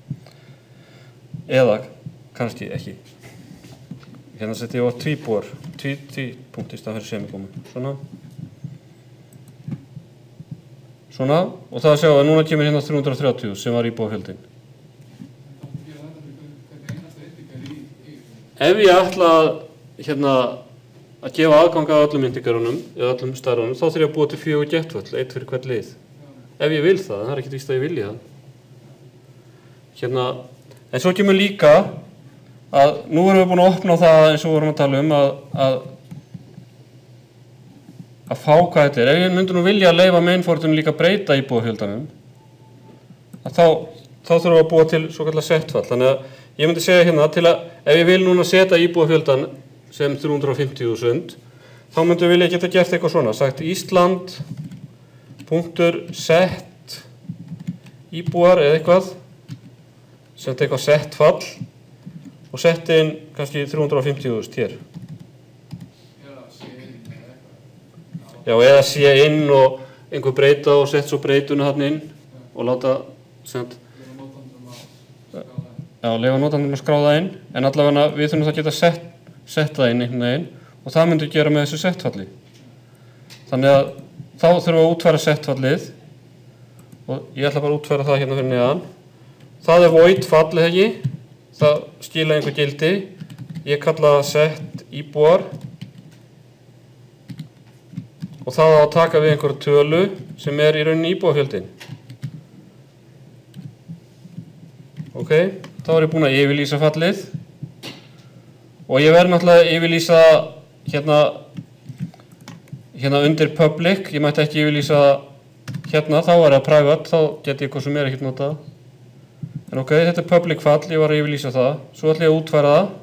Eða kannski ekki. Hérna setjum ég á tvíbúar, tví, tví punkt í stað fyrir semikómu. Svona. Svona, og það að sjá að núna kemur hérna þrjú hundruð og þrjátíu sem var íbúafjöldin. Ef ég ætla að, hérna, að gefa aðgang að öllum integerunum eða öllum stærðunum, þá þarf ég að búa til fjögur getföll, eitt fyrir hvert lið. Ef ég vil það, það er ekkert víst að ég vilja það. Hérna, en svo kemur líka að nú erum við búin að opna á það eins og við vorum að tala um að, að, að fá hvað þetta er. Ef ég myndi nú vilja að leyfa mainfortinu líka breyta íbúafjöldanum, að þá, þá þurfum við að búa til svo kallar settfall. Þannig að ég myndi segja hérna til að ef ég vil núna setja íbúafjöldan sem þrjú hundruð og fimmtíu þúsund, þá myndum við vilja geta gert eitthvað svona, sagt Ísland, punktur, set, íbúar eða eitthvað, sett eitthvað sett fall og sett inn kannski þrjú hundruð og fimmtíu þúsund hér. Já, eða sé inn og einhver breyta og sett svo breytuna hann inn og láta, sett, já, leyfa notandum að skráða inn, en allavega við þurfum það að geta sett, sett það inn einhvern veginn og það myndum við gera með þessu settfalli. Þannig að þá þurfum við að útfæra settfallið og ég ætla bara að útfæra það hérna fyrir neðan. Það er void fall, eða ekki? Það skila einhver gildi. Ég kalla það set íbúar og það á að taka við einhverju tölu sem er í rauninni íbúafjöldin. Ok, þá er ég búinn að yfirlýsa fallið og ég verð náttúrulega að yfirlýsa hérna, hérna undir public, ég mætti ekki yfirlýsa hérna, þá er það private, þá get ég hvað sem er ekkert notað. En ok, þetta er public fall, ég var að yfirlýsa það, svo ætla ég að útfæra það.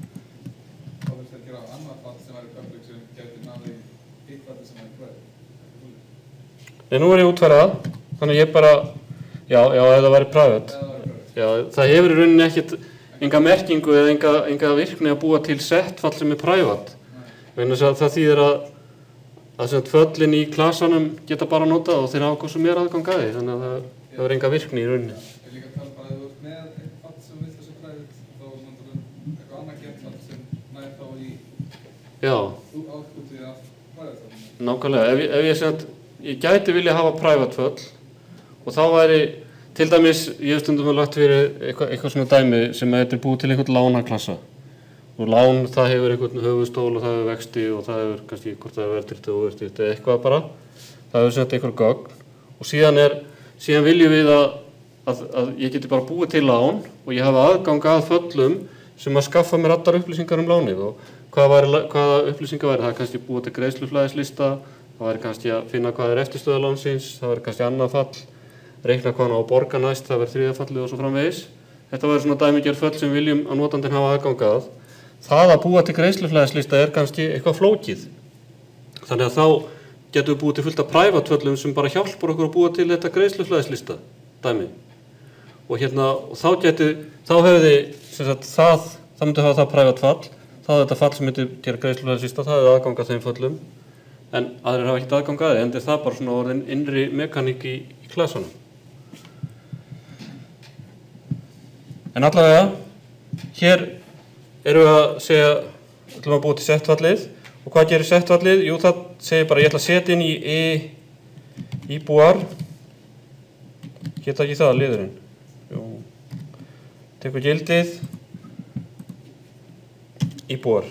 Þá þurfti að gera annað fall sem væri public sem gæti náði eitt falli sem væri private. Nei, nú er ég að útfæra það, þannig ég bara, já, já, ef það væri private. Já, það hefur í rauninni ekkert enga merkingu eða enga, enga virkni að búa til set fall sem er private. Vegna þess að það þýðir að að sem föllin í klasanum geta bara notað og þeir hafa hvað sem er aðgang að því, þannig að það hefur enga virkni í rauninni. Ég líka að tala bara að þú ert með eitt fall sem vill þessu private, þá er eitthvað annað gett fall sem nær þá í Já. þú átkvöldið af private fall. Nákvæmlega, ef, ef ég sem ég gæti vilja hafa private fall og þá væri til dæmis, ég hef stundum að lagt fyrir eitthvað, eitthvað svona dæmi sem þetta er búið til einhvern lánaklassa. Og lán, það hefur einhvern höfuðstól og það hefur vexti og það hefur kannski hvort það hefur verðtryggt og óverðtryggt eða eitthvað bara. Það hefur sett einhver gögn og síðan er, síðan viljum við að, að, að ég geti bara búið til lán og ég hafa aðgang að föllum sem að skaffa mér allar upplýsingar um lánið og hvað væri, hvaða upplýsingar væri. Það er kannski búið til greiðsluflæðislista, það væri kannski að finna hvað er eftirstöðu lánsins, það væri kannski annað fall, reikna hvað hann á að borga næst, það væri þriðja fallið og svo framvegis. Þetta væri svona dæmigerð föll sem viljum að notandinn hafa aðgang að. Það að búa til greiðsluflæðislista er kannski eitthvað flókið. Þannig að þá getum við búið til fullt af private föllum sem bara hjálpar okkur að búa til þetta greiðsluflæðislista dæmi. Og hérna, og þá getur, þá hefði, sem sagt, það, það myndi hafa það private fall, þá er þetta fall sem myndi gera greiðsluflæðislista, það er aðgang að þeim föllum, en aðrir hafa ekkert aðgang að því, en það er bara svona orðin innri mekaník í, í klasanum. En allavega, hér erum við að segja, ætlum að búa til setfallið og hvað gerir setfallið? Jú, það segir bara ég ætla að setja inn í e, íbúar, geta ekki það liðurinn. Jú, tekur gildið, íbúar.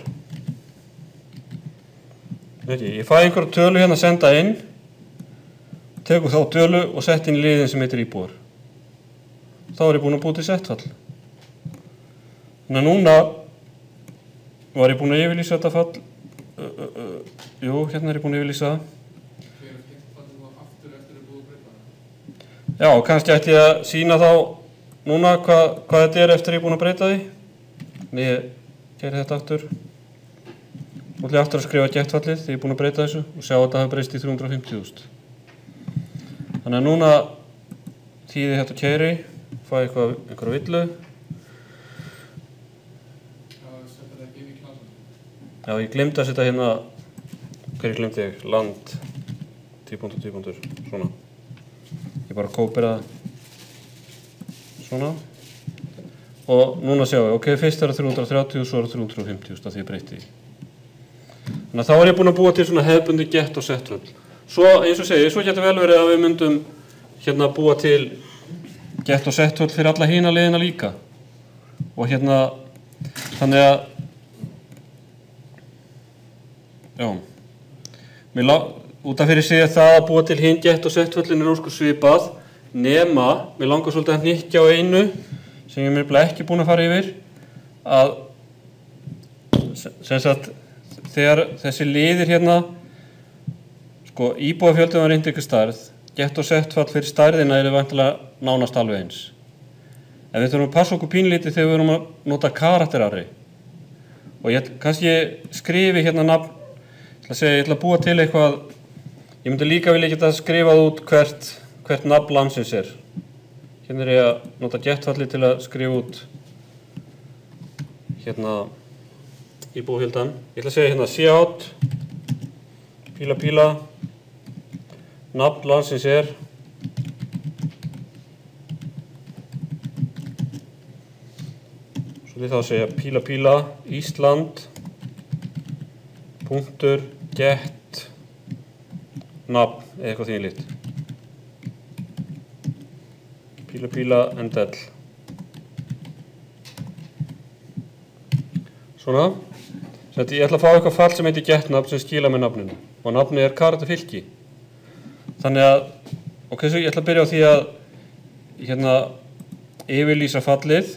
Veit ég, ég fæ einhverju tölu hérna að senda inn, tekur þá tölu og sett inn í liðin sem heitir íbúar. Þá er ég búinn að búa til setfall. Þannig að núna var ég búinn að yfirlýsa þetta fall, uh, uh, uh, jú, hérna er ég búinn að yfirlýsa það. Þegar gett fallið þá aftur eftir að búið að breyta það? Já, kannski ætti ég að sýna þá núna hvað, hvað þetta er eftir að ég er búinn að breyta því. En ég geri þetta aftur. Nú ætla ég aftur að skrifa gett fallið þegar ég er búinn að breyta þessu og sjá að þetta hafi breyst í þrjú hundruð og fimmtíu þúsund. Þannig að núna þýði þetta keyri, fæ eitthvað, einhverja villu. Já, ég glemdi að setja hérna, hverju glemdi ég? Land, típuntur, típuntur, svona. Ég bara kópir það, svona. Og núna sjáum við, ok, fyrst er það þrjú hundruð og þrjátíu og svo er það þrjú hundruð og fimmtíu þúsund að því ég breyti því. Þannig að þá er ég búinn að búa til svona hefðbundi gett og sett völl. Svo, eins og segi, svo getur vel verið að við myndum hérna búa til gett og sett völl fyrir alla hina leiðina líka. Og hérna, þannig að Já, mér lá, út af fyrir sig að það að búa til hinn gett og settvöllin er óskur svipað, nema, mér langar svolítið að hnykkja á einu sem ég er ekki búinn að fara yfir, að sem sagt, þegar þessi liðir hérna, sko, íbúafjöldin var ykkur stærð, gett og settvall fyrir stærðina er væntanlega nánast alveg eins. En við þurfum að passa okkur pínlítið þegar við erum að nota karakterarray. Og ég kannski skrifi hérna nafn, ég ætla að segja, ég ætla að búa til eitthvað, ég myndi líka vilja geta skrifað út hvert, hvert nafn landsins er. Hérna er ég að nota gettfalli til að skrifa út hérna íbúafjöldan. Ég ætla að segja hérna cout, píla píla, nafn landsins er svo þá að segja píla píla, Ísland, punktur, get, nafn, eða eitthvað því líkt. Bíla, bíla, N D L. Svona. Sett, ég ætla að fá eitthvað fall sem heitir getnafn sem skila með nafninu. Og nafnið er karatafylki. Þannig að, ok, svo ég ætla að byrja á því að hérna yfirlýsa fallið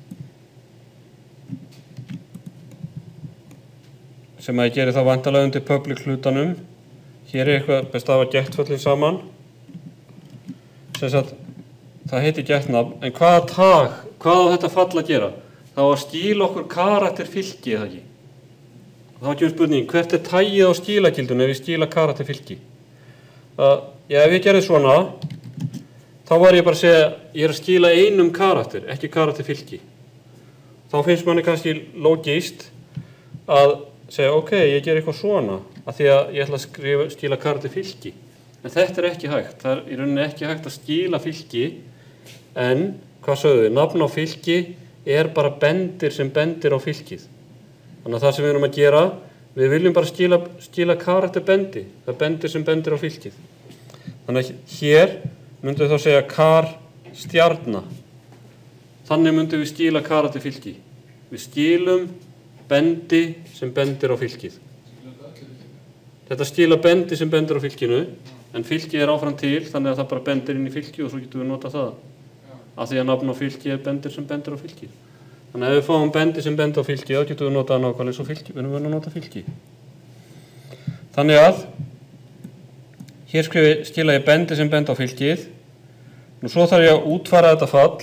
sem að ég geri þá væntanlega undir public hlutanum. Hér er eitthvað bestafa getfallið saman. Sem sagt, það heitir getnafn, en hvaða tag, hvað á þetta fall að gera? Það á að skila okkur karakterfylki, eða ekki? Og þá kemur spurning, hvert er tagið á skilagildunum ef ég skila karakterfylki? Það, já, ef ég gerði svona, þá var ég bara að segja, ég er að skila einum karakter, ekki karakterfylki. Þá finnst manni kannski logískt að segja, ok, ég ger eitthvað svona, af því að ég ætla að skrifa, skila karakterfylki. En þetta er ekki hægt, það er í rauninni ekki hægt að skila fylki, en, hvað sögðu við, nafn á fylki er bara bendir sem bendir á fylkið. Þannig að það sem við erum að gera, við viljum bara skila, skila karakterbendi, það er bendir sem bendir á fylkið. Þannig að hér myndum við þá segja kar stjarna. Þannig myndum við skila karakterfylki. Við skilum bendi sem bendir á fylkið. Þetta skila bendi sem bendir á fylkinu, en fylkið er áfram til, þannig að það bara bendir inn í fylki og svo getum við nota það. Af því að nafn á fylki er bendir sem bendir á fylki. Þannig að ef við fáum bendi sem bendir á fylki, þá getum við notað nákvæmlega eins og fylki, við erum verið að nota fylki. Þannig að, hér skrifi, skila ég bendi sem bendir á fylkið. Nú svo þarf ég að útfæra þetta fall.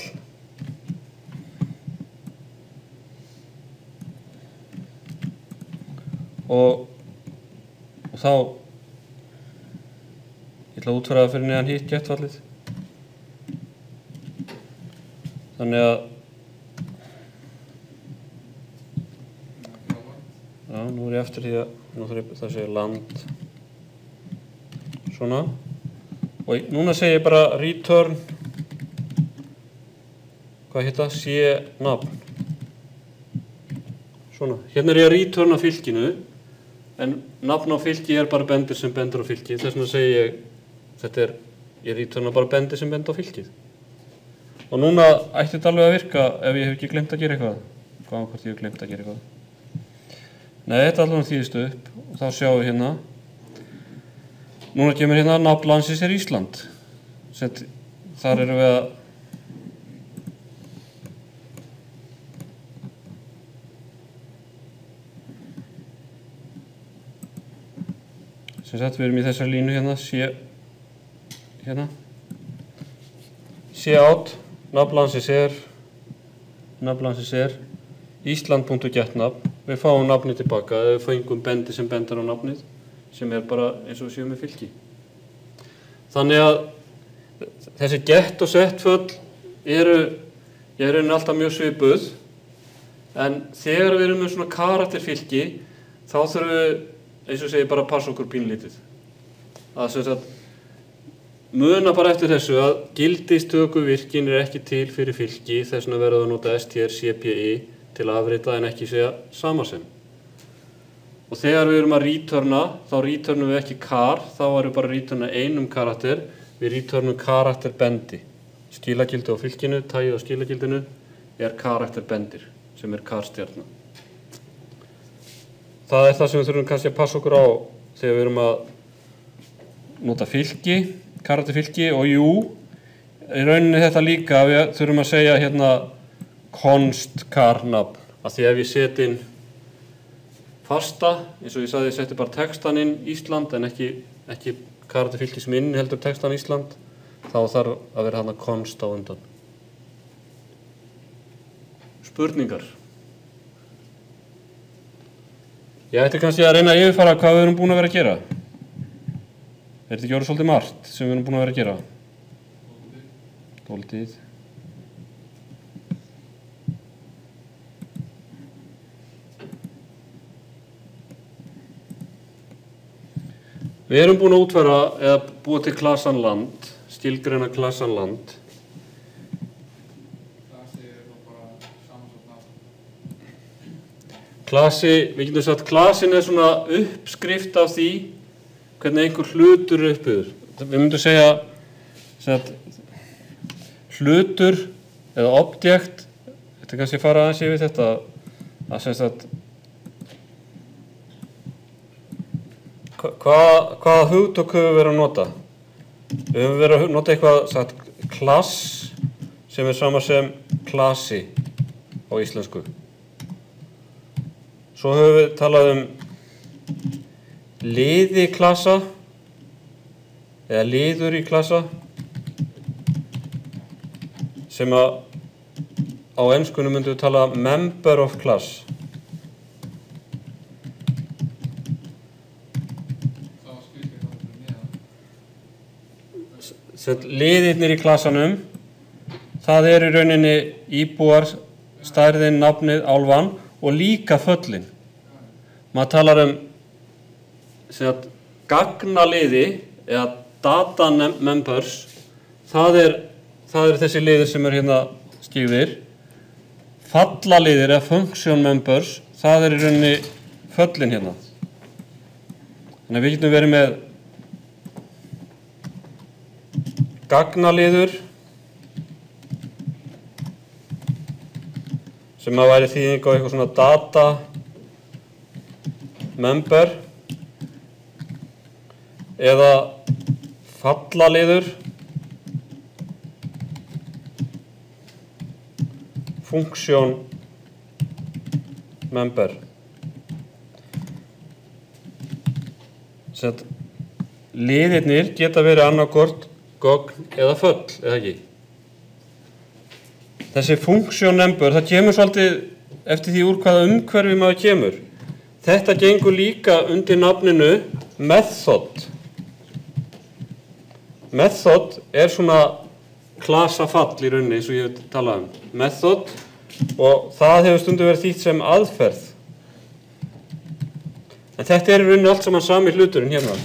Og, og þá, ég ætla að útfæra það fyrir neðan hitt getfallið. Þannig að, já, nú er ég eftir því að, nú þarf ég það að segja land, svona, og núna segir ég bara return, hvað hitta, sé nafn, svona, hérna er ég að returna fylkinu, en nafn á fylki er bara bendir sem bendir á fylki, þess vegna segi ég, þetta er, ég returna bara bendir sem bendir á fylkið. Og núna ætti þetta alveg að virka ef ég hef ekki glemt að gera eitthvað. Hvað hvort ég hef glemt að gera eitthvað. Nei, þetta er alveg þýðist upp og þá sjáum við hérna. Núna kemur hérna nafn landsins er Ísland. Sett, þar erum við að sem sagt við erum í þessar línu hérna, sé hérna sé átt nafn landsins er, nafn landsins er, Ísland.getnafn, við fáum nafnið tilbaka, við fengum bendi sem bendir á nafnið, sem er bara eins og við séum með fylki. Þannig að þessi get og set föll eru, ég er einnig alltaf mjög svipuð, en þegar við erum með svona karakterfylki, þá þurfum við, eins og segir, bara að passa okkur pínlítið. Það sem sagt, muna bara eftir þessu að gildistökuvirkin er ekki til fyrir fylki, þess vegna verður að nota strcpi til að afrita en ekki segja samasem. Og þegar við erum að returna, þá returnum við ekki kar, þá erum við bara að returna einum karakter, við returnum karakterbendi. Skilagildi á fylkinu, tagið á skilagildinu er karakterbendir, sem er karstjarna. Það er það sem við þurfum kannski að passa okkur á þegar við erum að nota fylki, karakterfylki og jú, í rauninni þetta líka, við þurfum að segja hérna const karnafn, af því ef ég set inn fasta, eins og ég sagði, ég seti bara textan inn Ísland en ekki, ekki karakterfylki sem inn heldur textan Ísland, þá þarf að vera hérna const á undan. Spurningar? Ég ætti kannski að reyna að yfirfara hvað við erum búin að vera að gera. Er þetta ekki orðið svolítið margt sem við erum búin að vera að gera? Dóltið. Við erum búin að útfæra eða búa til klassan land, skilgreina klassan land. Klasi er þá bara samansótt nafn. Klasi, við getum sagt, klasin er svona uppskrift af því hvernig einhver hlutur er uppbyggður. Við myndum segja, segja hlutur eða objekt, þetta er kannski að fara aðeins yfir þetta, að sem sagt, Hvað, hvaða hugtök höfum við verið að nota? Við höfum verið að nota eitthvað sagt klass sem er sama sem klasi á íslensku. Svo höfum við talað um liði klasa eða liður í klasa sem að á enskunni myndum við tala member of class. Liðirnir í klasanum, það er í rauninni íbúar, stærðin, nafnið, álfan og líka föllin. Maður talar um sagt, gagnaliði eða data members, það er, það er þessi liðir sem er hérna skýrðir. Fallaliðir eða function members, það er í rauninni föllin hérna. Þannig að við getum verið með gagnaliður sem að væri þýðing á eitthvað svona data member eða fallaliður function member sem að liðirnir geta verið annarkvort gogn eða föll, eða ekki. Þessi function member, það kemur svolítið eftir því úr hvaða umhverfi maður kemur. Þetta gengur líka undir nafninu method. Method er svona klasafall í rauninni, eins og ég hef talað um. Method, og það hefur stundum verið þýtt sem aðferð. En þetta er í rauninni allt saman sami hluturinn hérna.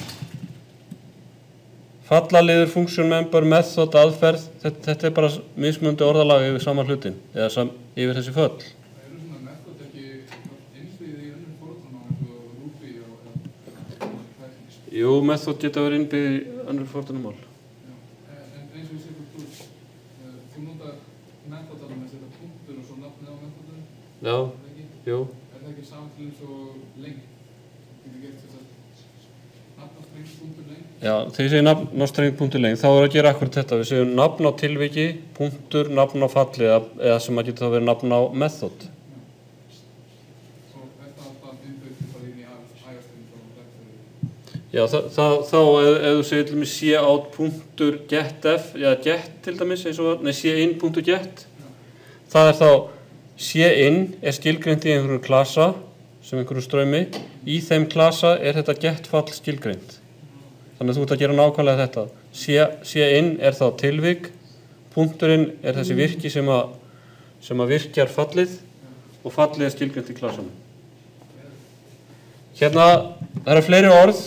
Fallaliður, function member, method, aðferð, þetta, þetta er bara mismunandi orðalag yfir sama hlutin, eða sam, yfir þessi föll. Það eru svona method ekki innbyggðið í önnur fordóma eins og Ruby og Python? Jú, method geta verið innbyggðið í önnur fordómamál. Já, en eins og ég sé hvað þú, þú notar method alveg með að setja punktur og svo nafnið á methodinu? Já, jú. Er það ekki saman til eins og lengi? Þú getur gert þess að nafnastreng punktur lengi? Já, þegar ég segi nafn á streng punktur lengi, þá er að gera akkurat þetta. Við segjum nafn á tilviki, punktur, nafn á falli, eða, eða sem að geta þá verið nafn á method. Svo þetta alltaf innbyggt bara inn í ægarstreng og vektorið? Já, það, það, þá ef, ef þú segir til mig cout.getf, já, get til dæmis, eins og, nei, cin.get, það er þá, cin er skilgreint í einhverjum klasa, sem einhverjum strömi, í þeim klasa er þetta getfall skilgreint. Þannig að þú ert að gera nákvæmlega þetta. cin er þá tilvik, punkturinn er þessi virki sem að, sem að virkjar fallið og fallið er skilgreint í klasanum. Hérna, það eru fleiri orð.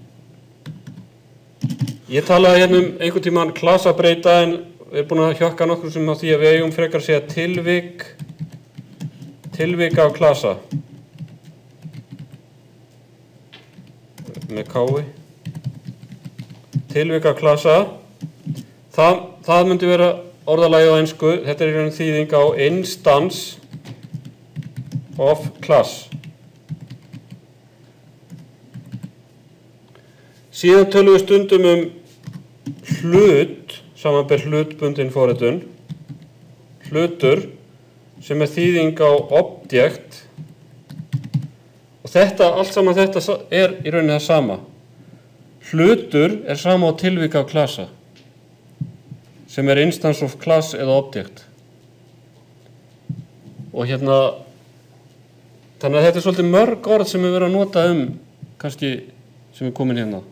Ég talaði hérna um einhvern tímann klasabreita en við erum búin að hjökka nokkur sem á því að við eigum frekar að segja tilvik, tilvik af klasa. Með kái. Tilvika klasa, það, það myndi vera orðalagið á ensku, þetta er í raun þýðing á instance of class. Síðan tölum við stundum um hlut, samanber hlutbundin forritun, hlutur sem er þýðing á objekt og þetta, allt saman þetta er í rauninni það sama. Hlutur er sama á tilvika af klasa sem er instance of class eða object. Og hérna, þannig að þetta er svolítið mörg orð sem við verðum að nota um, kannski sem er komin hérna.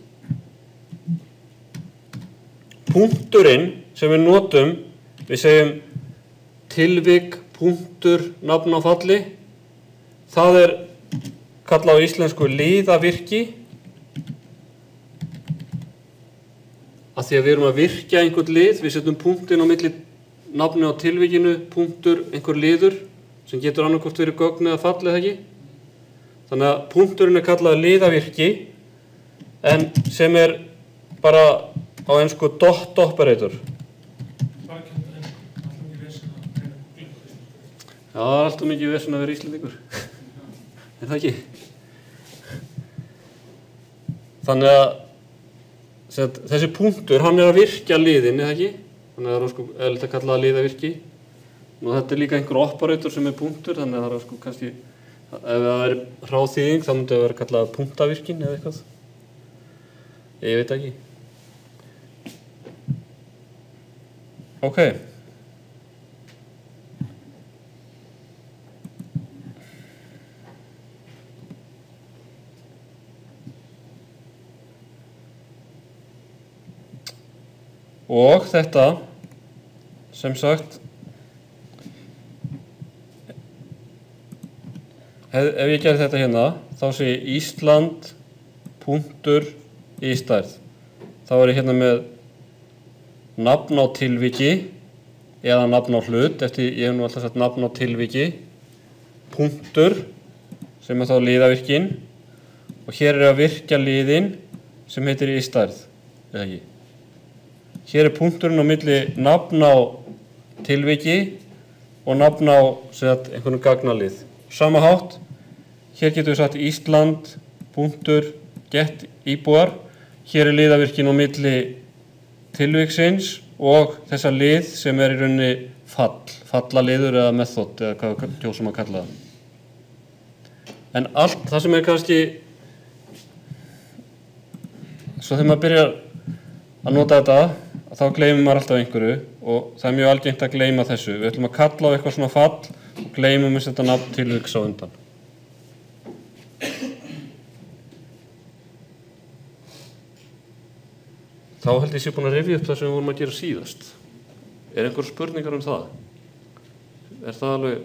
Punkturinn sem við notum, við segjum tilvik, punktur, nafn á falli, það er kallað á íslensku liðavirki. Að því að við erum að virkja einhvern lið, við setjum punktinn á milli nafni á tilvikinu, punktur, einhver liður sem getur annarkvort verið gögn eða fall eða ekki. Þannig að punkturinn er kallað liðavirki en sem er bara á ensku dot operator. Hvað kemur Já, það er alltaf mikið vesen að vera Íslendingur. Er það ekki? Þannig að set, þessi punktur, hann er að virkja liðin, er það ekki? Þannig að það er sko eðlilegt að kalla það liðavirki. Nú þetta er líka einhver operator sem er punktur, þannig að það er sko kannski, ef það er hráþýðing, þá myndi það vera kallað punktavirkin eða eitthvað. Ég veit ekki. Ok. Og þetta, sem sagt, hef, ef ég gerði þetta hérna, þá sé ég Ísland, punktur, í stærð. Þá er ég hérna með nafn á tilviki, eða nafn á hlut, eftir ég hef nú alltaf sagt nafn á tilviki, punktur, sem er þá liðavirkin, og hér er að virkja liðin sem heitir í stærð, eða ekki. Hér er punkturinn á milli nafn á tilviki og nafn á sagt, einhvern gagnalið. Sama hátt, hér getum við sagt Ísland, punktur, get íbúar. Hér er liðavirkin á milli tilviksins og þessa lið sem er í rauninni fall, fallaliður eða method eða hvað kjósum að kalla það. En allt það sem er kannski, svo þegar maður byrjar að nota þetta, þá gleymir maður alltaf einhverju og það er mjög algengt að gleyma þessu. Við ætlum að kalla á eitthvað svona fall og gleymum við þetta nafn tilviks á undan. Þá held ég sé búin að rifja upp það sem við vorum að gera síðast. Er einhver spurningar um það? Er það alveg?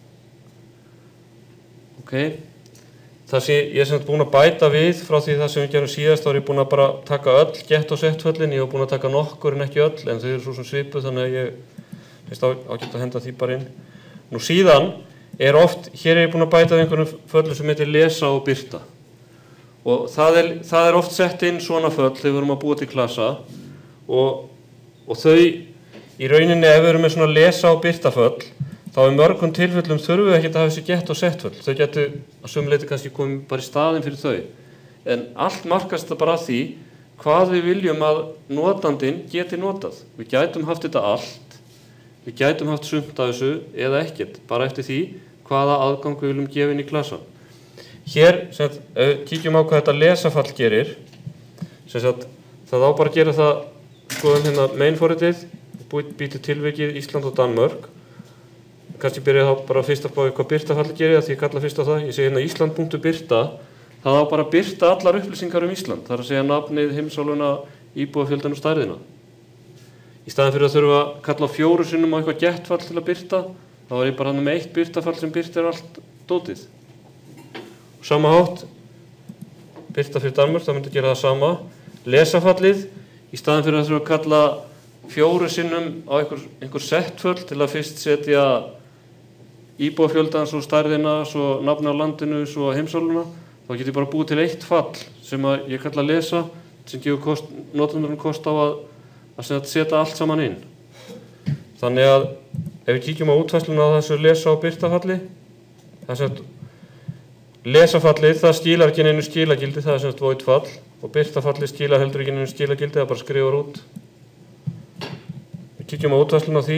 Ok. Það sem ég er sem búin að bæta við frá því það sem við gerum síðast, þá er ég búin að bara taka öll get og sett föllin, ég hef búin að taka nokkur en ekki öll, en þau eru svo sem svipuð, þannig að ég finnst ágætt að henda því bara inn. Nú síðan er oft, hér er ég búin að bæta við einhvern föllum sem heitir lesa og birta. Og það er, það er oft sett inn svona föll þegar við erum að búa til klassa og, og þau í rauninni ef við erum með svona lesa og birta föll, þá í mörgum tilfellum þurfum við ekki að hafa þessi get og sett föll. Þau getur að sumu leyti kannski komið bara í staðinn fyrir þau. En allt markast það bara að því hvað við viljum að notandinn geti notað. Við gætum haft þetta allt, við gætum haft sumt af þessu eða ekkert, bara eftir því hvaða aðgang við viljum gefa inn í klassan. Hér, sem sagt, kíkjum á hvað þetta lesafall gerir. Sem sagt, það á bara að gera það, skoðum hérna mainforritið, býtu tilvikið Ísland og Danmörk. Kannski byrja þá bara fyrst að bá hvað birtafalli gerir, því ég kalla fyrst á það. Ég segi hérna Ísland.birta, það á bara að birta allar upplýsingar um Ísland. Það er að segja nafnið, heimsálfuna, íbúafjöldan og stærðina. Í staðinn fyrir að þurfa að kalla fjóru sinnum á eitthvað getfall til að birta, þá er ég bara hann með eitt birtafall sem birtir allt dótið. Og sama hátt, birta fyrir Danmörk, það myndi gera það sama. Lesafallið, í staðinn fyrir að þurfa að kalla fjóru sinnum á einhver, einhver settföll til að fyrst setja íbúafjöldan, svo stærðina, svo nafn á landinu, svo heimsálfuna, þá get ég bara búið til eitt fall sem að ég kalla lesa, sem gefur kost, notendurinn kost á að, að setja allt saman inn. Þannig að ef við kíkjum á útfærsluna á þessu lesa- og birtafalli, það er sem að lesafallið, það skilar ekki neinu skilagildi, það er sem að void fall, og birtafallið skilar heldur ekki neinu skilagildi, það bara skrifar út. Við kíkjum á útfærsluna á því.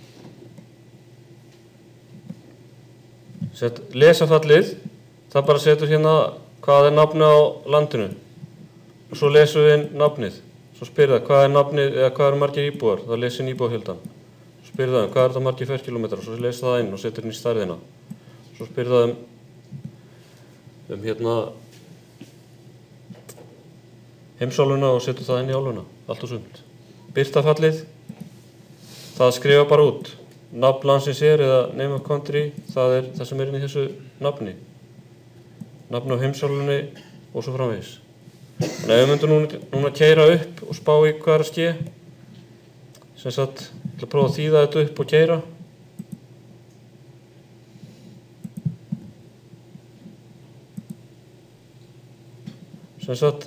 Sett lesafallið, það bara setur hérna hvað er nafnið á landinu. Og svo lesum við inn nafnið. Svo spyr það hvað er nafnið, eða hvað eru margir íbúar, það lesir inn íbúafjöldan. Svo spyr það um hvað er það margir ferkílómetrar, svo lesir það inn og setur inn í stærðina. Svo spyr það um, um hérna heimsálfuna og setur það inn í álfuna, allt og sumt. Birtafallið, það skrifa bara út. Nafn landsins er eða name of country, það er það sem er inn í þessu nafni. Nafn á heimsálfunni og svo framvegis. Þannig að ef við myndum núna, núna keyra upp og spá í hvað er að ske, sem sagt, ég ætla að prófa að þýða þetta upp og keyra. Sem sagt,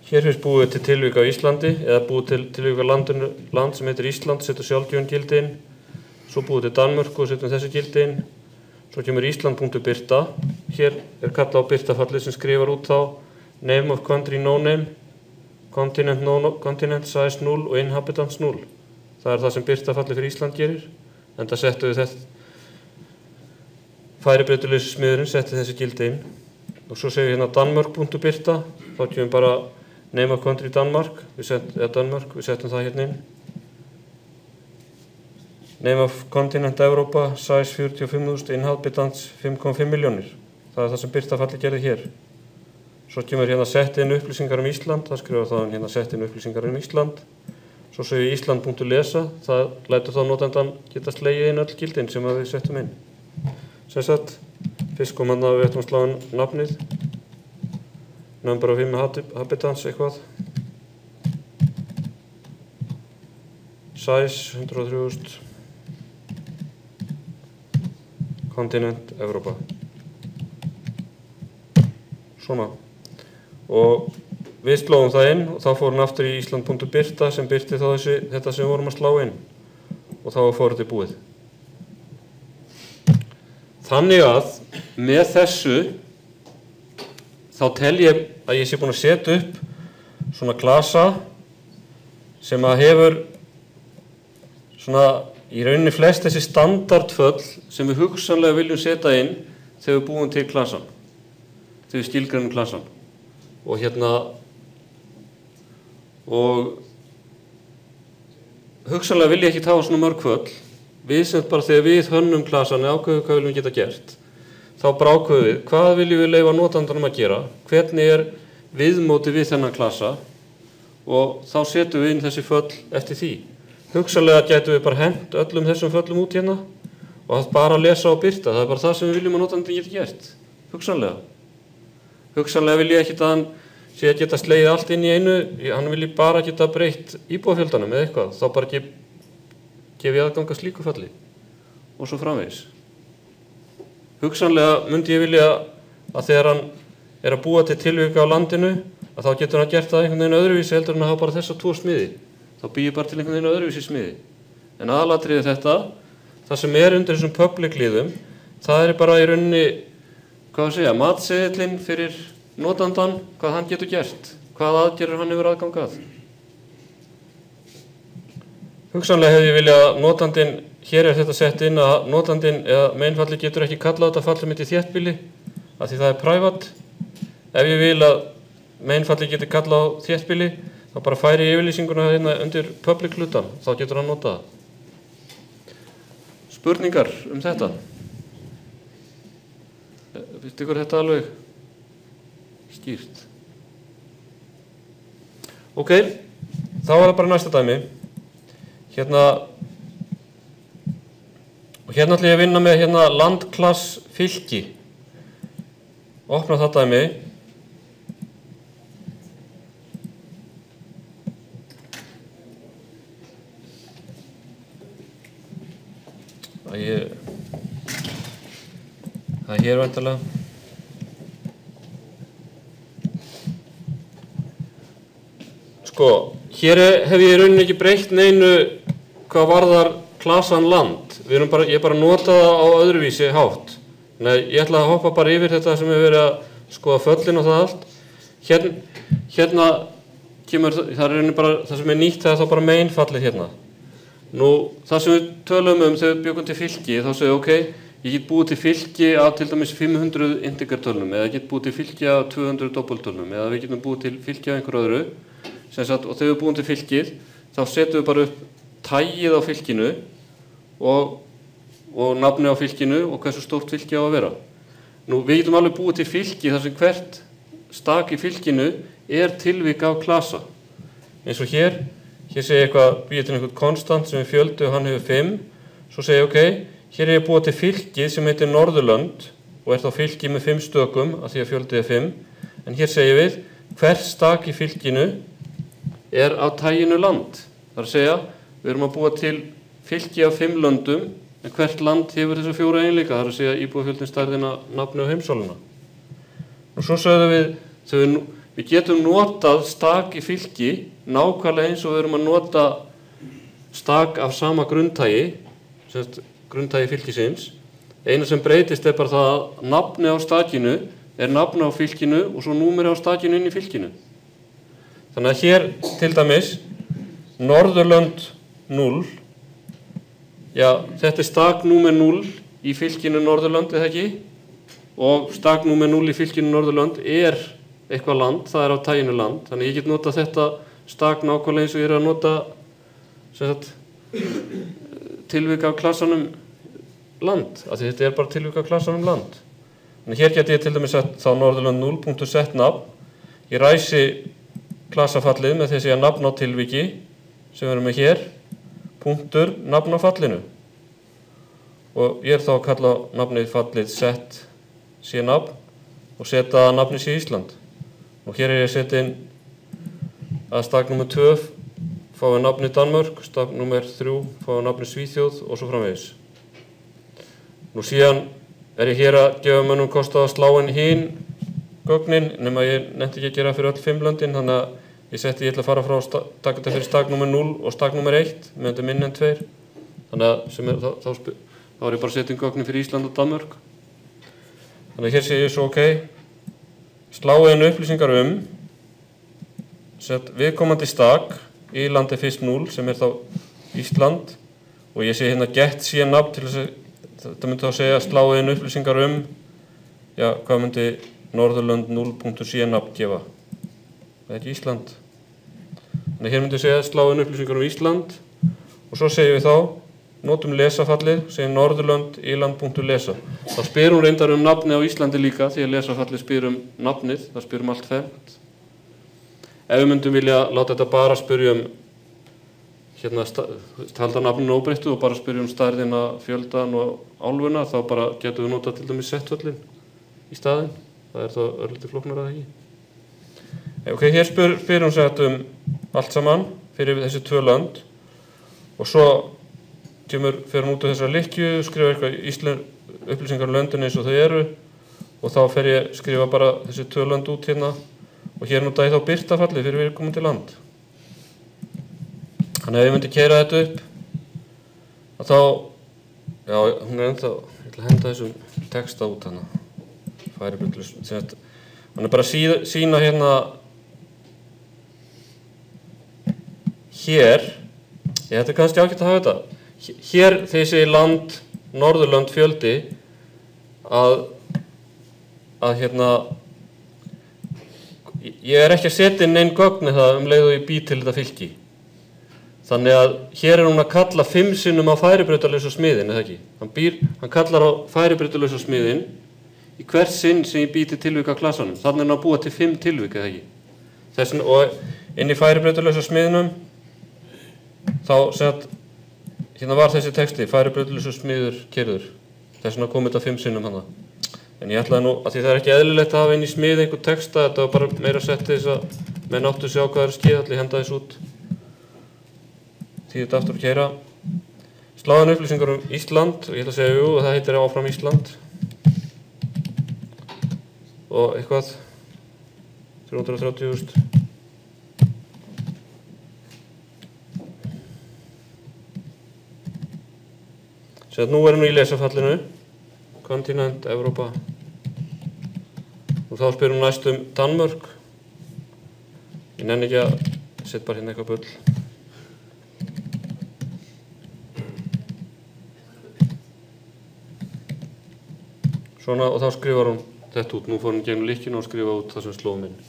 Hér fyrst búið til tilvik á Íslandi, eða búið til tilvik á landinu, land sem heitir Ísland, setjum sjálfgefin gildi inn, svo búið til Danmörku og setjum þessi gildi inn, svo kemur Ísland.birta, hér er kallað á birtafallið sem skrifar út þá name of country no name, continent, no, continent size null og inhabitants null. Það er það sem birtafallið fyrir Ísland gerir, en það settu við þetta, færibreytuleysi smiðurinn setti þessi gildi inn, og svo segjum við hérna Danmörk.birta, þá kemur bara name of country Danmark, við set, eða Danmörk, við settum það hérna inn. Name of continent Europa, size fjörutíu og fimm þúsund, inhabitants fimm komma fimm milljónir. Það er það sem birtafalli gerði hér. Svo kemur hérna sett inn upplýsingar um Ísland, það skrifar þá hérna sett inn upplýsingar um Ísland. Svo segjum við Ísland.lesa, það lætur þá notendan geta slegið inn öll gildin sem við settum inn. Sem sagt, fyrst kom hann að við ættum að slá inn nafnið. Number of inhabitants eitthvað. Size hundrað og þrjú þúsund. Continent Europa. Svona. Og við slóðum það inn og þá fór hann aftur í Ísland.birta sem birti þá þessi, þetta sem við vorum að slá inn. Og þá fór þetta búið. Þannig að með þessu þá tel ég að ég sé búin að setja upp svona klasa sem að hefur svona í rauninni flest þessi standardföll sem við hugsanlega viljum setja inn þegar við búum til klasan, þegar við skilgreinum klasan. Og hérna, og hugsanlega vil ég ekki tafa svona mörg föll, við sem bara þegar við hönnum klasan eða ákveðum hvað viljum geta gert, þá brákuðum við, hvað viljum við leyfa notandanum að gera, hvernig er viðmóti við þennan klasa og þá setjum við inn þessi föll eftir því. Hugsanlega gætum við bara hent öllum þessum föllum út hérna og það bara að lesa og birta, það er bara það sem við viljum að notandinn geta gert, hugsanlega. Hugsanlega vil ég ekki að hann sé að geta slegið allt inn í einu, hann vil bara geta breytt íbúafjöldanum eða eitthvað, þá bara gef, gef ég aðgang að slíku falli og svo framvegis. Hugsanlega myndi ég vilja að þegar hann er að búa til tilvika á landinu, að þá getur hann gert það einhvern veginn öðruvísi heldur en að hafa bara þessa tvo smiði. Þá býr ég bara til einhvern veginn öðruvísi smiði. En aðalatriði þetta, það sem er undir þessum public liðum, það er bara í rauninni, hvað að segja, matseðillinn fyrir notandan, hvað hann getur gert, hvað aðgerðir hann hefur aðgangað. Hugsanlega hefði ég viljað að notandinn, hér er þetta sett inn að notandinn eða meinfalli getur ekki kallað þetta fallið mitt í þéttbýli, af því það er private. Ef ég vil að meinfalli getur kallað á þéttbýli, þá bara færi ég yfirlýsinguna hérna undir public hlutan, þá getur hann notað það. Spurningar um þetta? Finnst ykkur þetta alveg skýrt? Ok, þá er það bara næsta dæmi. Hérna, og hérna ætla ég að vinna með hérna landklass fylki. Opna það dæmi. Það er, það er hér væntanlega. Sko, hér hef ég í rauninni ekki breytt neinu hvað varðar klasan land. Við erum bara, ég bara nota það á öðruvísi hátt. Nei, ég ætla að hoppa bara yfir þetta sem hefur verið að skoða föllin og það allt. Hérna, hérna kemur, það er rauninni bara, það sem er nýtt það er þá bara mainfallið hérna. Nú, það sem við tölum um þegar við bjökum til fylki, þá segum við, ok, ég get búið til fylki af til dæmis fimm hundruð integertölnum, eða ég get búið til fylki af tvö hundruð doppeltölnum, eða við getum búið til fylki af einhverju öðru. Sagt, og þegar við búum til fylkið, þá setjum við bara upp tagið á fylkinu og, og nafni á fylkinu og hversu stórt fylki á að vera. Nú, við getum alveg búið til fylki þar sem hvert stak í fylkinu er tilvik af klasa. Eins og hér, hér segir eitthvað, býðið til einhvern konstant sem er fjöldi og hann hefur fimm. Svo segir ég, ok, hér er ég búið til fylkið sem heitir Norðurlönd og er þá fylki með fimm stökum af því að fjöldið er fimm. En hér segir við, hvert stak í fylkinu er á taginu land. Það er að segja, við erum að búa til fylki af fimm löndum, en hvert land hefur þessa fjóra einleika, það er að segja íbúafjöldin, stærðina, nafni og heimsálfuna. Og svo sögðum við, þegar við við getum notað stak í fylki nákvæmlega eins og við erum að nota stak af sama grunntagi, sem sagt grunntagi fylkisins. Eina sem breytist er bara það að nafni á stakinu er nafni á fylkinu og svo númeri á stakinu inn í fylkinu. Þannig að hér til dæmis Norðurlönd núll, já, þetta er stak númer núll í fylkinu Norðurlönd, eða ekki? Og stak númer núll í fylkinu Norðurlönd er eitthvað land, það er á taginu land. Þannig að ég get nota þetta stak nákvæmlega eins og ég er að nota sem sagt, tilvika af klassanum land, af því þetta er bara tilvika af klassanum land. Þannig hér get ég til dæmis sett þá Norðurlönd núll.set nafn. Ég ræsi klassafallið með þessi að nafn á tilviki sem við erum með hér, punktur, nafn á fallinu. Og ég er þá að kalla nafnið fallið set sé nafn og setja nafnið sé Ísland. Og hér er ég að setja inn að stak númer tvö fái nafnið Danmörk, stak númer þrjú fái nafnið Svíþjóð og svo framvegis. Nú síðan er ég hér að gefa mönnum kost á að slá inn hinn gögnin, nema ég nefndi ekki að gera fyrir öll fimm löndin, þannig að ég setti ég ætla að fara frá sta, taka þetta fyrir stak númer núll og stak númer eitt, með þetta minn en tveir. Þannig að sem er, þá, þá, þá er ég bara að setja inn gögnin fyrir Ísland og Danmörk. Þannig að hér sé ég svo ok, sláið inn upplýsingar um, set viðkomandi stak, í landi fyrst núll sem er þá Ísland og ég sé hérna get síðan nafn til þess að þetta myndi þá segja sláið inn upplýsingar um, já, hvað myndi Norðurlönd núll.sé nafn gefa? Það er ekki Ísland. Þannig hér myndi segja sláið inn upplýsingar um Ísland og svo segjum við þá, notum lesafallið, segjum Norðurlönd íland.lesa. Þá spyr hún reyndar um nafni á Íslandi líka því að lesafallið spyr um nafnið, það spyr um allt fernt. Ef við myndum vilja láta þetta bara spyrja um hérna, halda nafninu óbreyttu og bara spyrja um stærðina, fjöldan og álfuna, þá bara getum við nota til dæmis settvöllin í staðinn. Það er þá örlítið flóknara að ekki. Ok, hér spyr, spyr hún sagt um allt saman fyrir þessi tvö lönd og svo kemur, fer hún út af þessar lykkju, skrifa eitthvað Ísland, upplýsingar um löndin eins og þau eru og þá fer ég skrifa bara þessi tvö lönd út hérna og hér nota ég þá birtafallið fyrir viðkomandi land. Þannig að ef ég myndi keyra þetta upp að þá, já, hún er ennþá, ég ætla að henda þessum texta út hana, færibreytlus, hann er bara að síða, sína hérna hér, ég þetta er kannski ágætt að hafa þetta, hér þegar ég segi land, Norðurlönd fjöldi að, að hérna, ég er ekki að setja inn einn gögn það um leið og ég bý til þetta fylki. Þannig að hér er hún að kalla fimm sinnum á færibrautarlausa smiðin, eða ekki? Hann, býr, hann kallar á færibrautarlausa smiðin í hvert sinn sem ég bý til tilvika á klassanum. Þannig er hann að búa til fimm tilvika, eða ekki? Þessin, og inn í færibrautarlausa smiðinum, þá sett, hérna var þessi texti, færibrautarlausa smiður keyrður. Þessin að koma þetta fimm sinnum hana. En ég ætlaði nú, að því það er ekki eðlilegt að hafa inn í smið einhver texta, þetta var bara meira sett þess að menn áttu sig á hvað er að skýða, allir henda þess út. Því þetta aftur að keyra. Sláðan upplýsingar um Ísland, og ég ætla að segja jú, það heitir áfram Ísland. Og eitthvað, þrjú hundruð og þrjátíu þúsund. Sér að nú erum við í lesafallinu. Kontinent, Evrópa og þá spyr hún næst um Danmörk. Ég nenni ekki að setja bara hérna eitthvað bull. Svona og þá skrifar hún þetta út. Nú fór hún gegnum lykkinu og skrifa út það sem slóðum inn.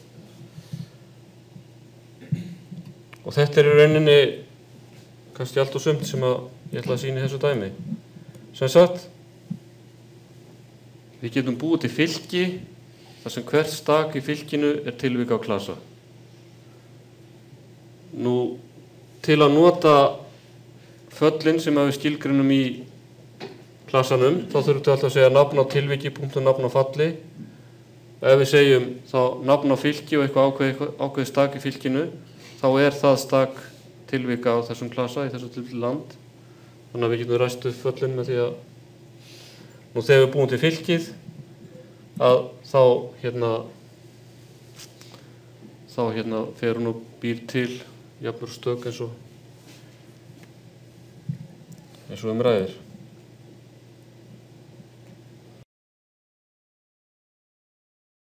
Og þetta er í rauninni kannski allt og sumt sem að ég ætla að sýna í þessu dæmi. Sem sagt, við getum búið til fylki þar sem hvert stak í fylkinu er tilvika á klasa. Nú, til að nota föllin sem við skilgreinum í klasanum, þá þurfum við alltaf að segja nafn á tilviki, punktu nafn á falli. Og ef við segjum þá nafn á fylki og eitthvað ákveð, ákveð stak í fylkinu, þá er það stak tilvika á þessum klasa, í þessu tilviki land. Þannig að við getum ræst upp föllin með því að nú þegar við búum til fylkið að þá hérna þá hérna fer hún og býr til jafnmörg stök eins og eins og um ræðir.